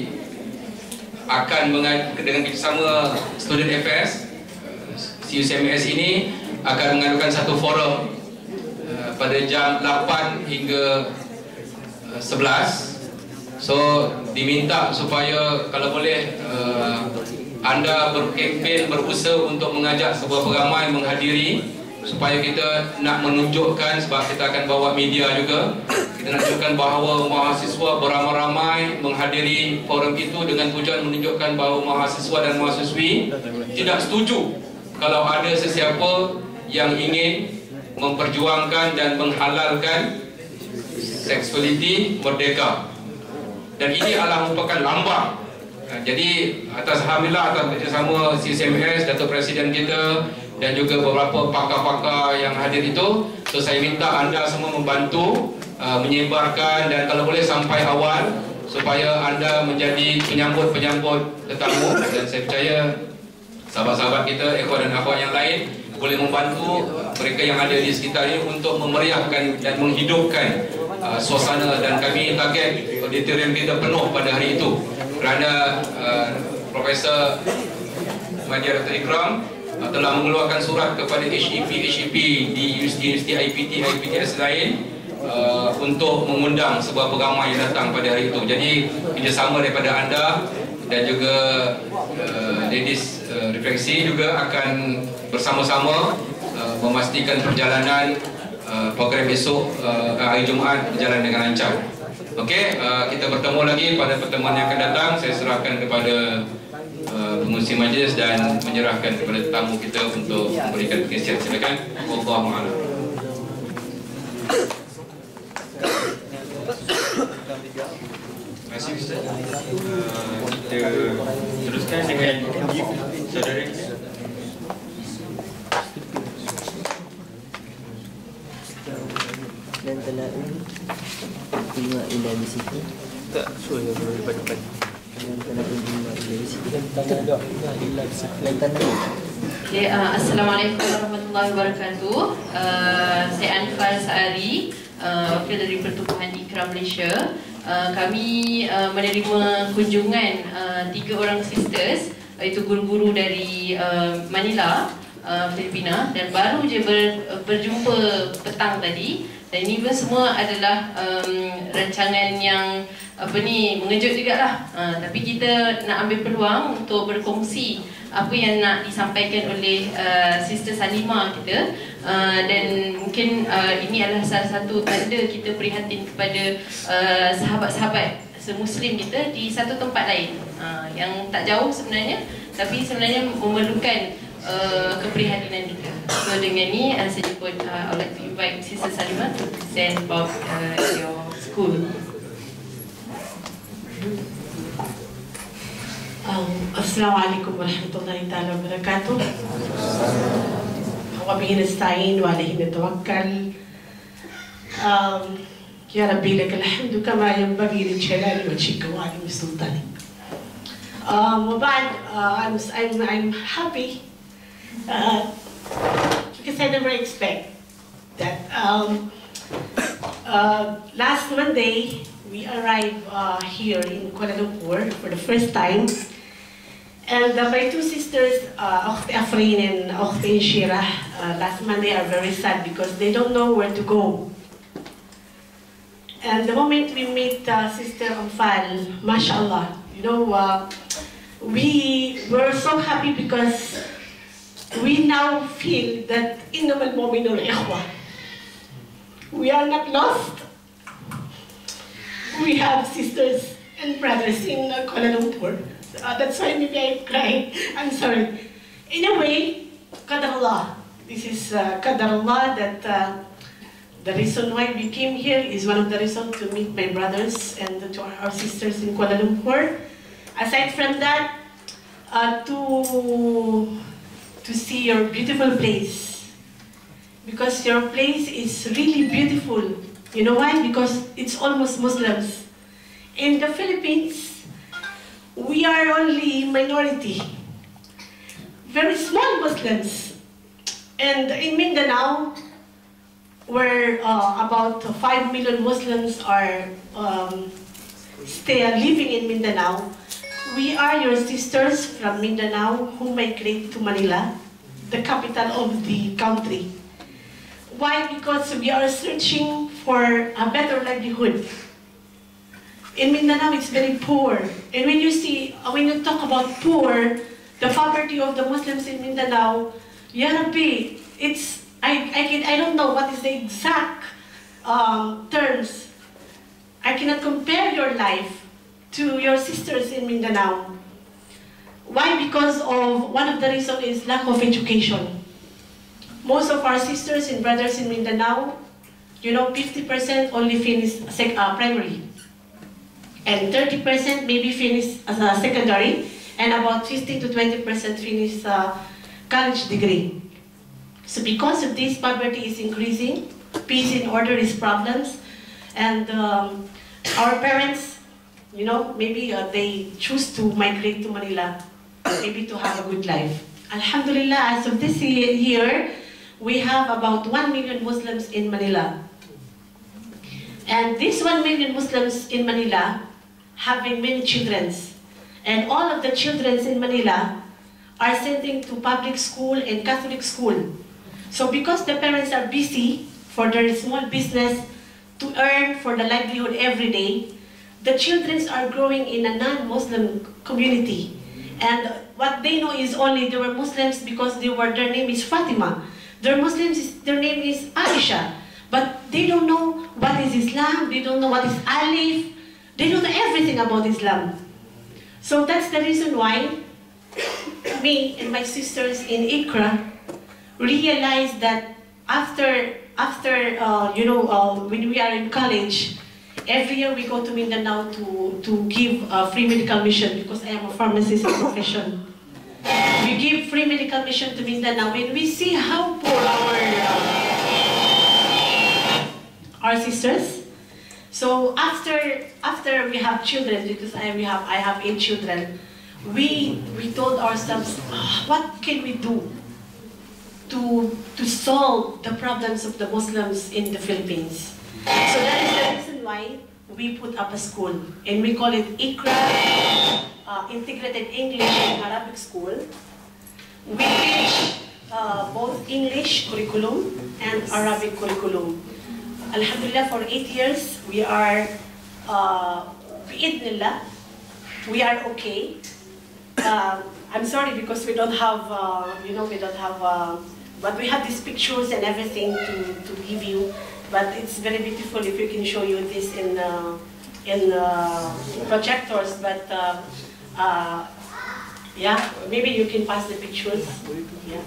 akan dengan kerjasama Student Affairs, C U C M S ini akan mengadakan satu forum uh, pada jam lapan hingga sebelas. So diminta supaya kalau boleh uh, anda berkempen, berusaha untuk mengajak sebuah peramai menghadiri, supaya kita nak menunjukkan, sebab kita akan bawa media juga, kita nak tunjukkan bahawa mahasiswa beramai-ramai menghadiri forum itu dengan tujuan menunjukkan bahawa mahasiswa dan mahasiswi tidak setuju kalau ada sesiapa yang ingin memperjuangkan dan menghalalkan seksualiti merdeka. Dan ini adalah merupakan lambang. Jadi atas alhamdulillah, atas kerjasama C U C M S, Datuk Presiden kita dan juga beberapa pakar-pakar yang hadir itu, So saya minta anda semua membantu uh, menyebarkan dan kalau boleh sampai awal supaya anda menjadi penyambut-penyambut tetamu, dan saya percaya sahabat-sahabat kita, ikhwan dan akhwat yang lain boleh membantu mereka yang ada di sekitar ini untuk memeriahkan dan menghidupkan uh, suasana, dan kami target auditorium kita penuh pada hari itu kerana uh, Profesor Mahdi Doktor Ikram uh, telah mengeluarkan surat kepada H E P H E P di universiti-universiti I P T I P T S lain uh, untuk mengundang sebuah peramai yang datang pada hari itu. Jadi kerjasama daripada anda dan juga uh, ladies uh, refleksi juga akan bersama-sama uh, memastikan perjalanan uh, program esok uh, hari Jumaat berjalan dengan lancar. Okey, uh, kita bertemu lagi pada pertemuan yang akan datang. Saya serahkan kepada uh, pengurusi majlis dan menyerahkan kepada tamu kita untuk memberikan pengisian. Silakan. Wallahu a'lam. Terima kasih Ustaz. Uh, kita teruskan dengan saudara kita. Dan talaun lima ila di situ. Tak suruh daripada depan. Dan talaun lima ila di situ. Dan tanah ila di situ. Dan tanah. Okay, uh, Assalamualaikum warahmatullahi wabarakatuh. Uh, saya Anifal Saari, uh, wakil dari Pertubuhan Ikram Malaysia. Uh, kami uh, menerima kunjungan uh, tiga orang sisters, iaitu guru-guru dari uh, Manila, uh, Filipina, dan baru je ber, berjumpa petang tadi. Dan ini pun semua adalah um, rancangan yang apa ni mengejut jugalah. Uh, tapi kita nak ambil peluang untuk berkongsi apa yang nak disampaikan oleh uh, Sister Salimah kita, uh, dan mungkin uh, ini adalah salah satu tanda kita prihatin kepada uh, sahabat-sahabat semuslim kita di satu tempat lain uh, yang tak jauh sebenarnya, tapi sebenarnya memerlukan uh, keprihatinan kita. So dengan ni uh, saya pun uh, I would like to invite Sister Salimah to present about uh, your school. Um, Assalamualaikum warahmatullahi taala wabarakatuh. Wa bihi nasta'in wa alayhi natawakkal. Um, ya Rabbi lakal hamdu kama yanbaghi li jalali wajhika wa 'azimi sultanik. Um, wa ba'd, uh, I'm, I'm, I'm happy uh, because I never expect that um, uh, last Monday we arrived uh, here in Kuala Lumpur for the first time. And uh, my two sisters, uh, Ukhti Afrin and Ukhti Shira, uh, last Monday are very sad because they don't know where to go. And the moment we meet uh, Sister Anfal, mashallah, you know, uh, we were so happy because we now feel that innamal mu'minuna ikhwah. We are not lost. We have sisters and brothers in uh, Kuala Lumpur. Uh, that's why maybe I cry. I'm sorry. In a way, Qadar Allah. This is uh, Qadar Allah, that uh, the reason why we came here is one of the reasons to meet my brothers and to our, our sisters in Kuala Lumpur. Aside from that, uh, to, to see your beautiful place. Because your place is really beautiful. You know why? Because it's almost Muslims. In the Philippines, we are only minority, very small Muslims. And in Mindanao, where uh, about five million Muslims are um, stay living in Mindanao, we are your sisters from Mindanao who migrate to Manila, the capital of the country. Why? Because we are searching for a better livelihood. In Mindanao, it's very poor. And when you see, when you talk about poor, the poverty of the Muslims in Mindanao, Ya Rabbi, it's, I, I, can, I don't know what is the exact um, terms. I cannot compare your life to your sisters in Mindanao. Why? Because of, one of the reasons is lack of education. Most of our sisters and brothers in Mindanao, you know, fifty percent only finish uh, primary. And thirty percent maybe finish as a secondary, and about fifteen to twenty percent finish a college degree. So because of this, poverty is increasing, peace and order is problems. And um, our parents, you know, maybe uh, they choose to migrate to Manila, maybe to have a good life. Alhamdulillah, as of this year, we have about one million Muslims in Manila. And these one million Muslims in Manila having many children. And all of the children in Manila are sending to public school and Catholic school. So because the parents are busy for their small business to earn for the livelihood every day, the children are growing in a non-Muslim community. And what they know is only they were Muslims because they were, their name is Fatima. Their Muslims, their name is Aisha. But they don't know what is Islam, they don't know what is Alif, they don't know everything about Islam. So that's the reason why me and my sisters in Iqra realized that after, after uh, you know, uh, when we are in college, every year we go to Mindanao to, to give a free medical mission because I am a pharmacist in profession. We give free medical mission to Mindanao and we see how poor our, uh, our sisters. So after, after we have children, because I, we have, I have eight children, we, we told ourselves, oh, what can we do to, to solve the problems of the Muslims in the Philippines? So that is the reason why we put up a school, and we call it Iqra uh, Integrated English and Arabic School. We teach uh, both English curriculum and Arabic curriculum. Alhamdulillah, for eight years we are, uh, bi'idnillah, we are okay. Uh, I'm sorry because we don't have, uh, you know, we don't have, uh, but we have these pictures and everything to, to give you. But it's very beautiful if we can show you this in uh, in uh, projectors. But uh, uh, yeah, maybe you can pass the pictures. Yeah.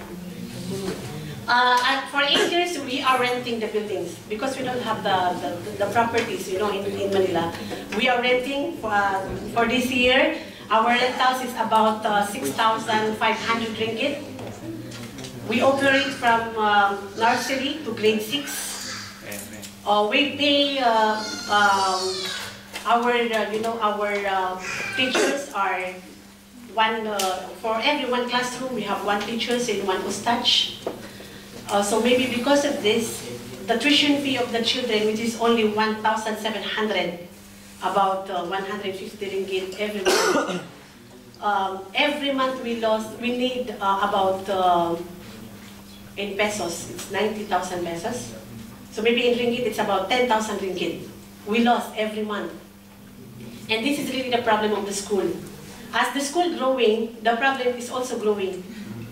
Uh, and for eight years we are renting the buildings because we don't have the the, the properties, you know, in, in Manila. We are renting for uh, for this year. Our rentals is about uh, six thousand five hundred ringgit. We operate from uh, nursery to grade six. Uh, we pay uh, um, our, uh, you know, our uh, teachers are one, uh, for every one classroom we have one teacher and one ustad. Uh, so maybe because of this, the tuition fee of the children, which is only one thousand seven hundred, about uh, one hundred fifty ringgit every month. um, every month we lost, we need uh, about, uh, in pesos, it's ninety thousand pesos. So maybe in ringgit, it's about ten thousand ringgit. We lost every month. And this is really the problem of the school. As the school growing, the problem is also growing.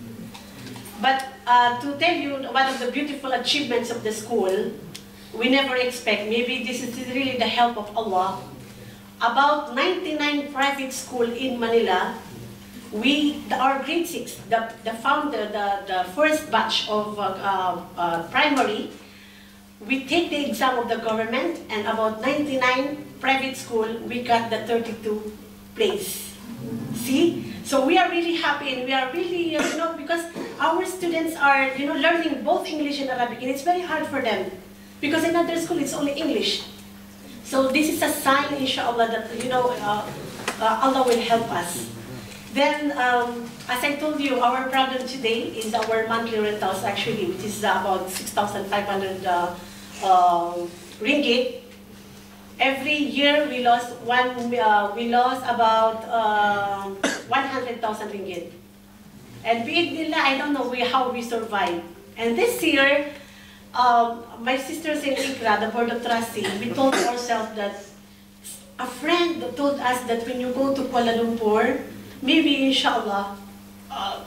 But uh, to tell you one of the beautiful achievements of the school, we never expect, maybe this is really the help of Allah. About ninety-nine private schools in Manila, we, the, our grade six, the, the founder, the, the first batch of uh, uh, uh, primary, we take the exam of the government, and about ninety-nine private school, we got the thirty-two place. See? So we are really happy, and we are really, you know, because our students are, you know, learning both English and Arabic, and it's very hard for them. Because in other school, it's only English. So this is a sign, inshallah, that, you know, uh, uh, Allah will help us. Then, um, as I told you, our problem today is our monthly rentals, actually, which is about six thousand five hundred uh, uh, ringgit. Every year we lost one. Uh, we lost about uh, one hundred thousand ringgit. And bi'idnillah, I don't know we, how we survive. And this year, um, my sisters in Iqra, the board of trustees, we told ourselves that a friend told us that when you go to Kuala Lumpur, maybe inshallah, uh,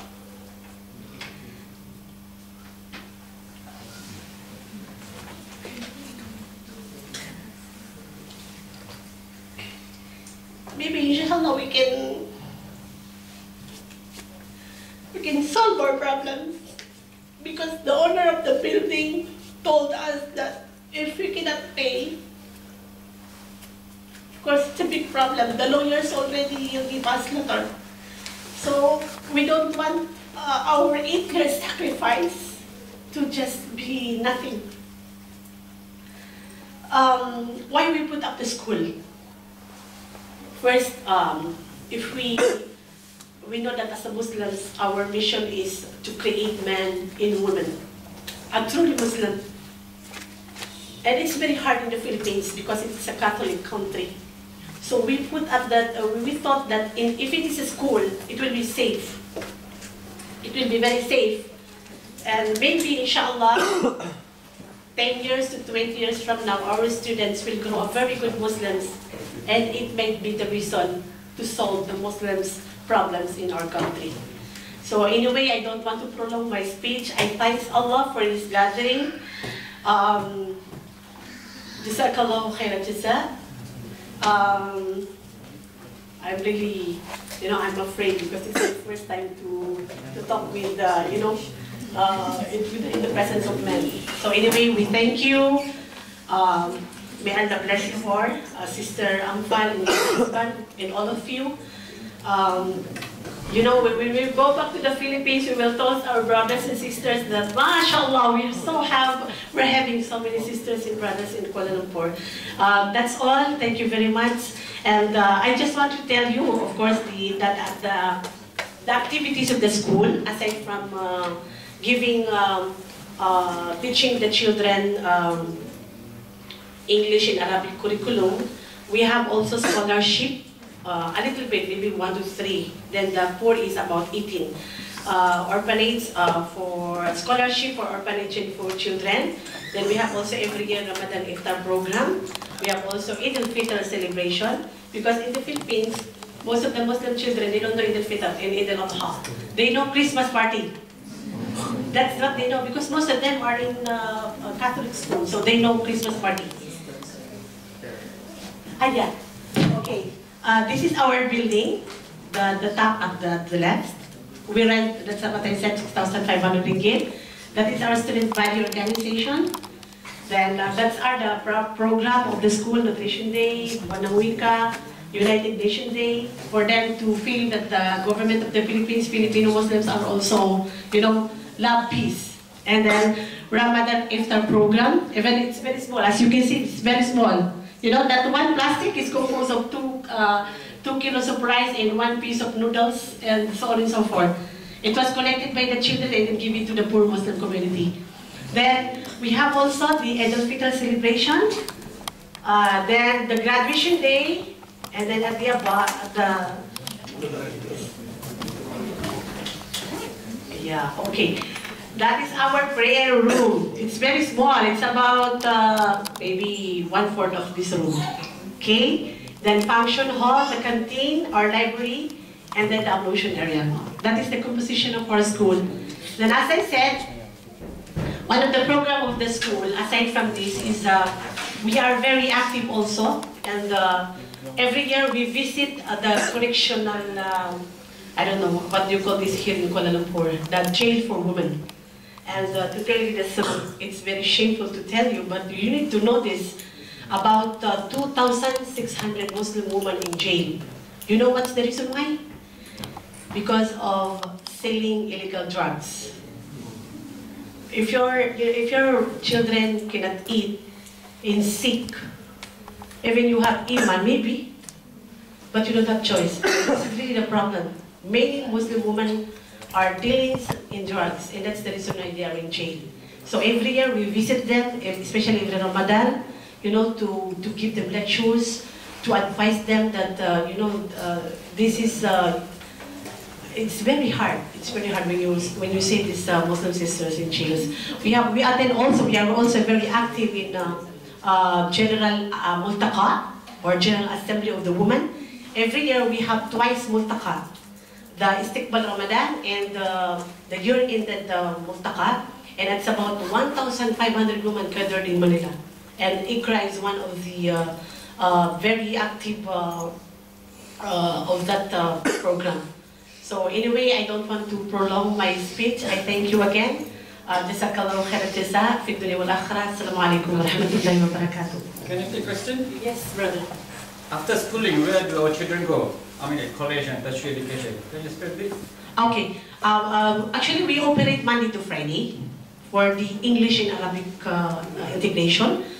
maybe inshallah we can we can solve our problems, because the owner of the building told us that if we cannot pay, of course it's a big problem. The lawyers already give us letter. So we don't want uh, our eight years sacrifice to just be nothing. um, why we put up the school? First, um, if we we know that as a Muslims, our mission is to create men in women. I'm truly Muslim. And it's very hard in the Philippines because it's a Catholic country. So we put up that, uh, we thought that in, if it is a school, it will be safe. It will be very safe. And maybe, inshallah, ten years to twenty years from now, our students will grow up very good Muslims. And it may be the reason to solve the Muslims' problems in our country. So in a way, I don't want to prolong my speech. I thank Allah for this gathering. Um, Jazakallahu khairan jazaa. Um, I'm really, you know, I'm afraid because it's my first time to, to talk with, uh, you know, uh, in, in the presence of men. So anyway, we thank you. Um, may Allah bless you for uh, Sister Ampal and your husband and all of you. Um, You know, when we go back to the Philippines, we will tell our brothers and sisters that, mashallah, we so have, we're having so many sisters and brothers in Kuala Lumpur. Uh, that's all. Thank you very much. And uh, I just want to tell you, of course, the, that at the, the activities of the school, aside from uh, giving, um, uh, teaching the children um, English and Arabic curriculum, we have also scholarship. Uh, a little bit, maybe one to three. Then the poor is about eighteen. Uh, orphanage uh, for scholarship for orphanage and for children. Then we have also every year Ramadan Iftar program. We have also Eid al-Fitr celebration. Because in the Philippines, most of the Muslim children, they don't know Eid al-Fitr and Eid al-Adha. They know Christmas party. That's what they know because most of them are in uh, Catholic school, so they know Christmas party. Ah, yeah. Okay. Uh, this is our building, the, the top at the, the left. We rent, that's what I said, six thousand five hundred ringgit. That is our student body organization. Then uh, that's our the pro program of the school, Nutrition Day, Banang Wika, United Nation Day, for them to feel that the government of the Philippines, Filipino Muslims are also, you know, love peace. And then Ramadan Iftar program, even it's very small, as you can see, it's very small. You know, that one plastic is composed of two, uh, two kilos of rice and one piece of noodles and so on and so forth. It was collected by the children and given to the poor Muslim community. Then we have also the Eid al-Fitr celebration, uh, then the graduation day, and then at the, the yeah, okay. That is our prayer room. It's very small. It's about uh, maybe one-fourth of this room. Okay? Then function hall, the canteen, our library, and then the ablution area. That is the composition of our school. Then as I said, one of the program of the school, aside from this, is uh, we are very active also. And uh, every year we visit uh, the correctional, uh, I don't know, what do you call this here in Kuala Lumpur, the jail for women. And uh, to tell you this, uh, it's very shameful to tell you, but you need to know this, about uh, two thousand six hundred Muslim women in jail. You know what's the reason why? Because of selling illegal drugs. If your, if your children cannot eat and sick, even you have iman, maybe, but you don't have choice. This is really the problem. Many Muslim women are dealing in drugs, and that's the reason why they are in jail. So every year we visit them, especially in Ramadan, you know, to, to give them lectures, to advise them that, uh, you know, uh, this is, uh, it's very hard. It's very hard when you, when you see these uh, Muslim sisters in jails. We have, we attend also, we are also very active in uh, uh, General uh, Multaqa, or General Assembly of the Women. Every year we have twice Multaqa. The Istiqbal Ramadan and uh, the year-ended uh, Multaqa, and it's about one thousand five hundred women gathered in Manila. And Iqra is one of the uh, uh, very active uh, uh, of that uh, program. So anyway, I don't want to prolong my speech. I thank you again. Jazakallahu khairan jazaa fi dunya wal akhirah. Assalamu alaikum wa rahmatullahi wa barakatuh. Can I take a question? Yes, brother. After schooling, where do our children go? I mean, at college and tertiary education. Can you explain this? Okay. Um, um, actually, we operate Monday to Friday for the English and Arabic uh, integration.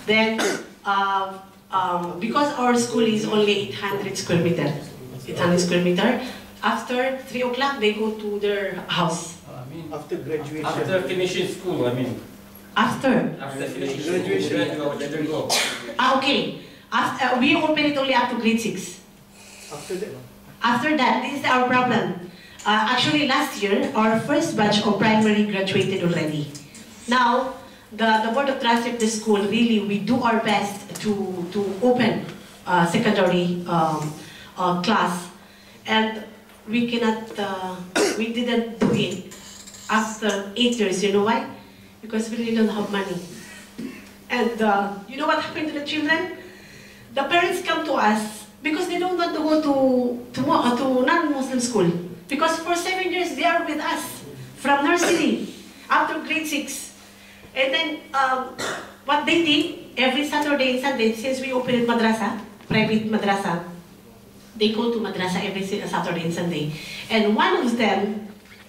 Then, uh, um, because our school is only eight hundred square meter, eight hundred square meter, after three o'clock they go to their house. I mean, After graduation. after finishing school, I mean. After? After finishing graduation, where do our children go? Ah, okay. After, uh, we open it only up to grade six. After that. After that, this is our problem. Uh, actually, last year, our first batch of primary graduated already. Now, the, the Board of Trustees of the school, really, we do our best to, to open uh, secondary um, uh, class. And we cannot, uh, we didn't do it after eight years. You know why? Because we really don't have money. And uh, you know what happened to the children? The parents come to us because they don't want to go to, to, uh, to non-Muslim school. Because for seven years they are with us, from nursery up to grade six. And then um, what they did, every Saturday and Sunday, since we opened madrasa, private madrasa, they go to madrasa every Saturday and Sunday. And one of them,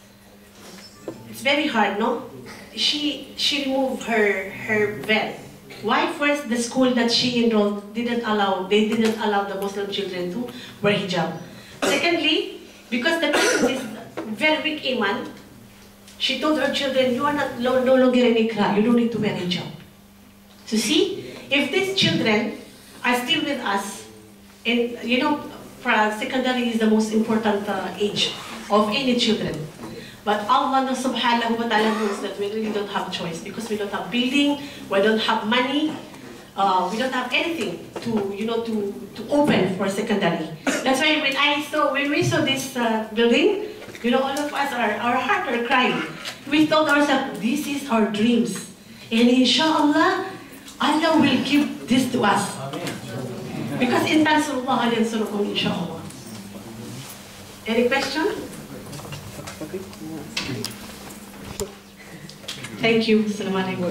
it's very hard, no? She, she removed her, her veil. Why? First, the school that she enrolled didn't allow, they didn't allow the Muslim children to wear hijab. Secondly, because the person is very weak iman, she told her children, you are not no, no longer in ikra, you don't need to wear hijab. So see, if these children are still with us, and you know, secondary is the most important uh, age of any children. But Allah subhanahu wa ta'ala knows that we really don't have choice because we don't have building, we don't have money, uh, we don't have anything to, you know, to, to open for secondary. That's why when I saw, when we saw this uh, building, you know, all of us, are, our heart are crying. We told ourselves, this is our dreams. And inshallah, Allah will give this to us. Because in Tansurullah yansurukum inshallah. Any question? Thank you. Assalamualaikum.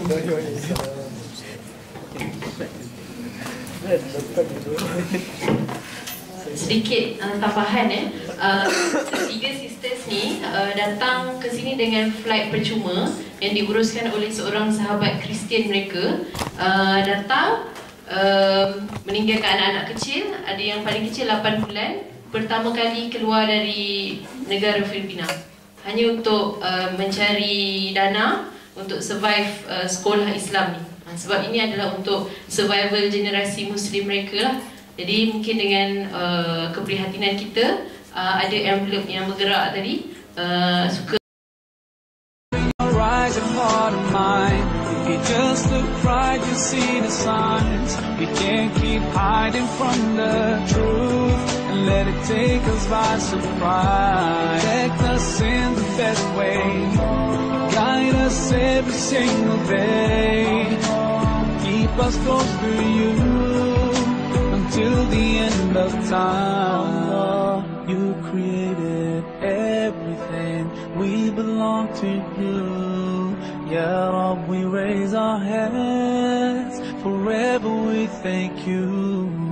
Sedikit uh, tambahan eh. Uh, tiga sisters ni uh, datang ke sini dengan flight percuma yang diuruskan oleh seorang sahabat Kristian mereka. Uh, datang uh, meninggalkan anak-anak kecil, ada yang paling kecil lapan bulan, pertama kali keluar dari negara Filipina. Hanya untuk uh, mencari dana untuk survive uh, sekolah Islam ni. Uh, sebab ini adalah untuk survival generasi Muslim mereka lah. Jadi mungkin dengan uh, keprihatinan kita, uh, ada envelope yang bergerak tadi, uh, suka just look right, you see the signs. We can't keep hiding from the truth and let it take us by surprise. Protect us in the best way, guide us every single day. Keep us close to you until the end of time. You created everything, we belong to you. Ya Rab, we raise our hands, forever we thank you.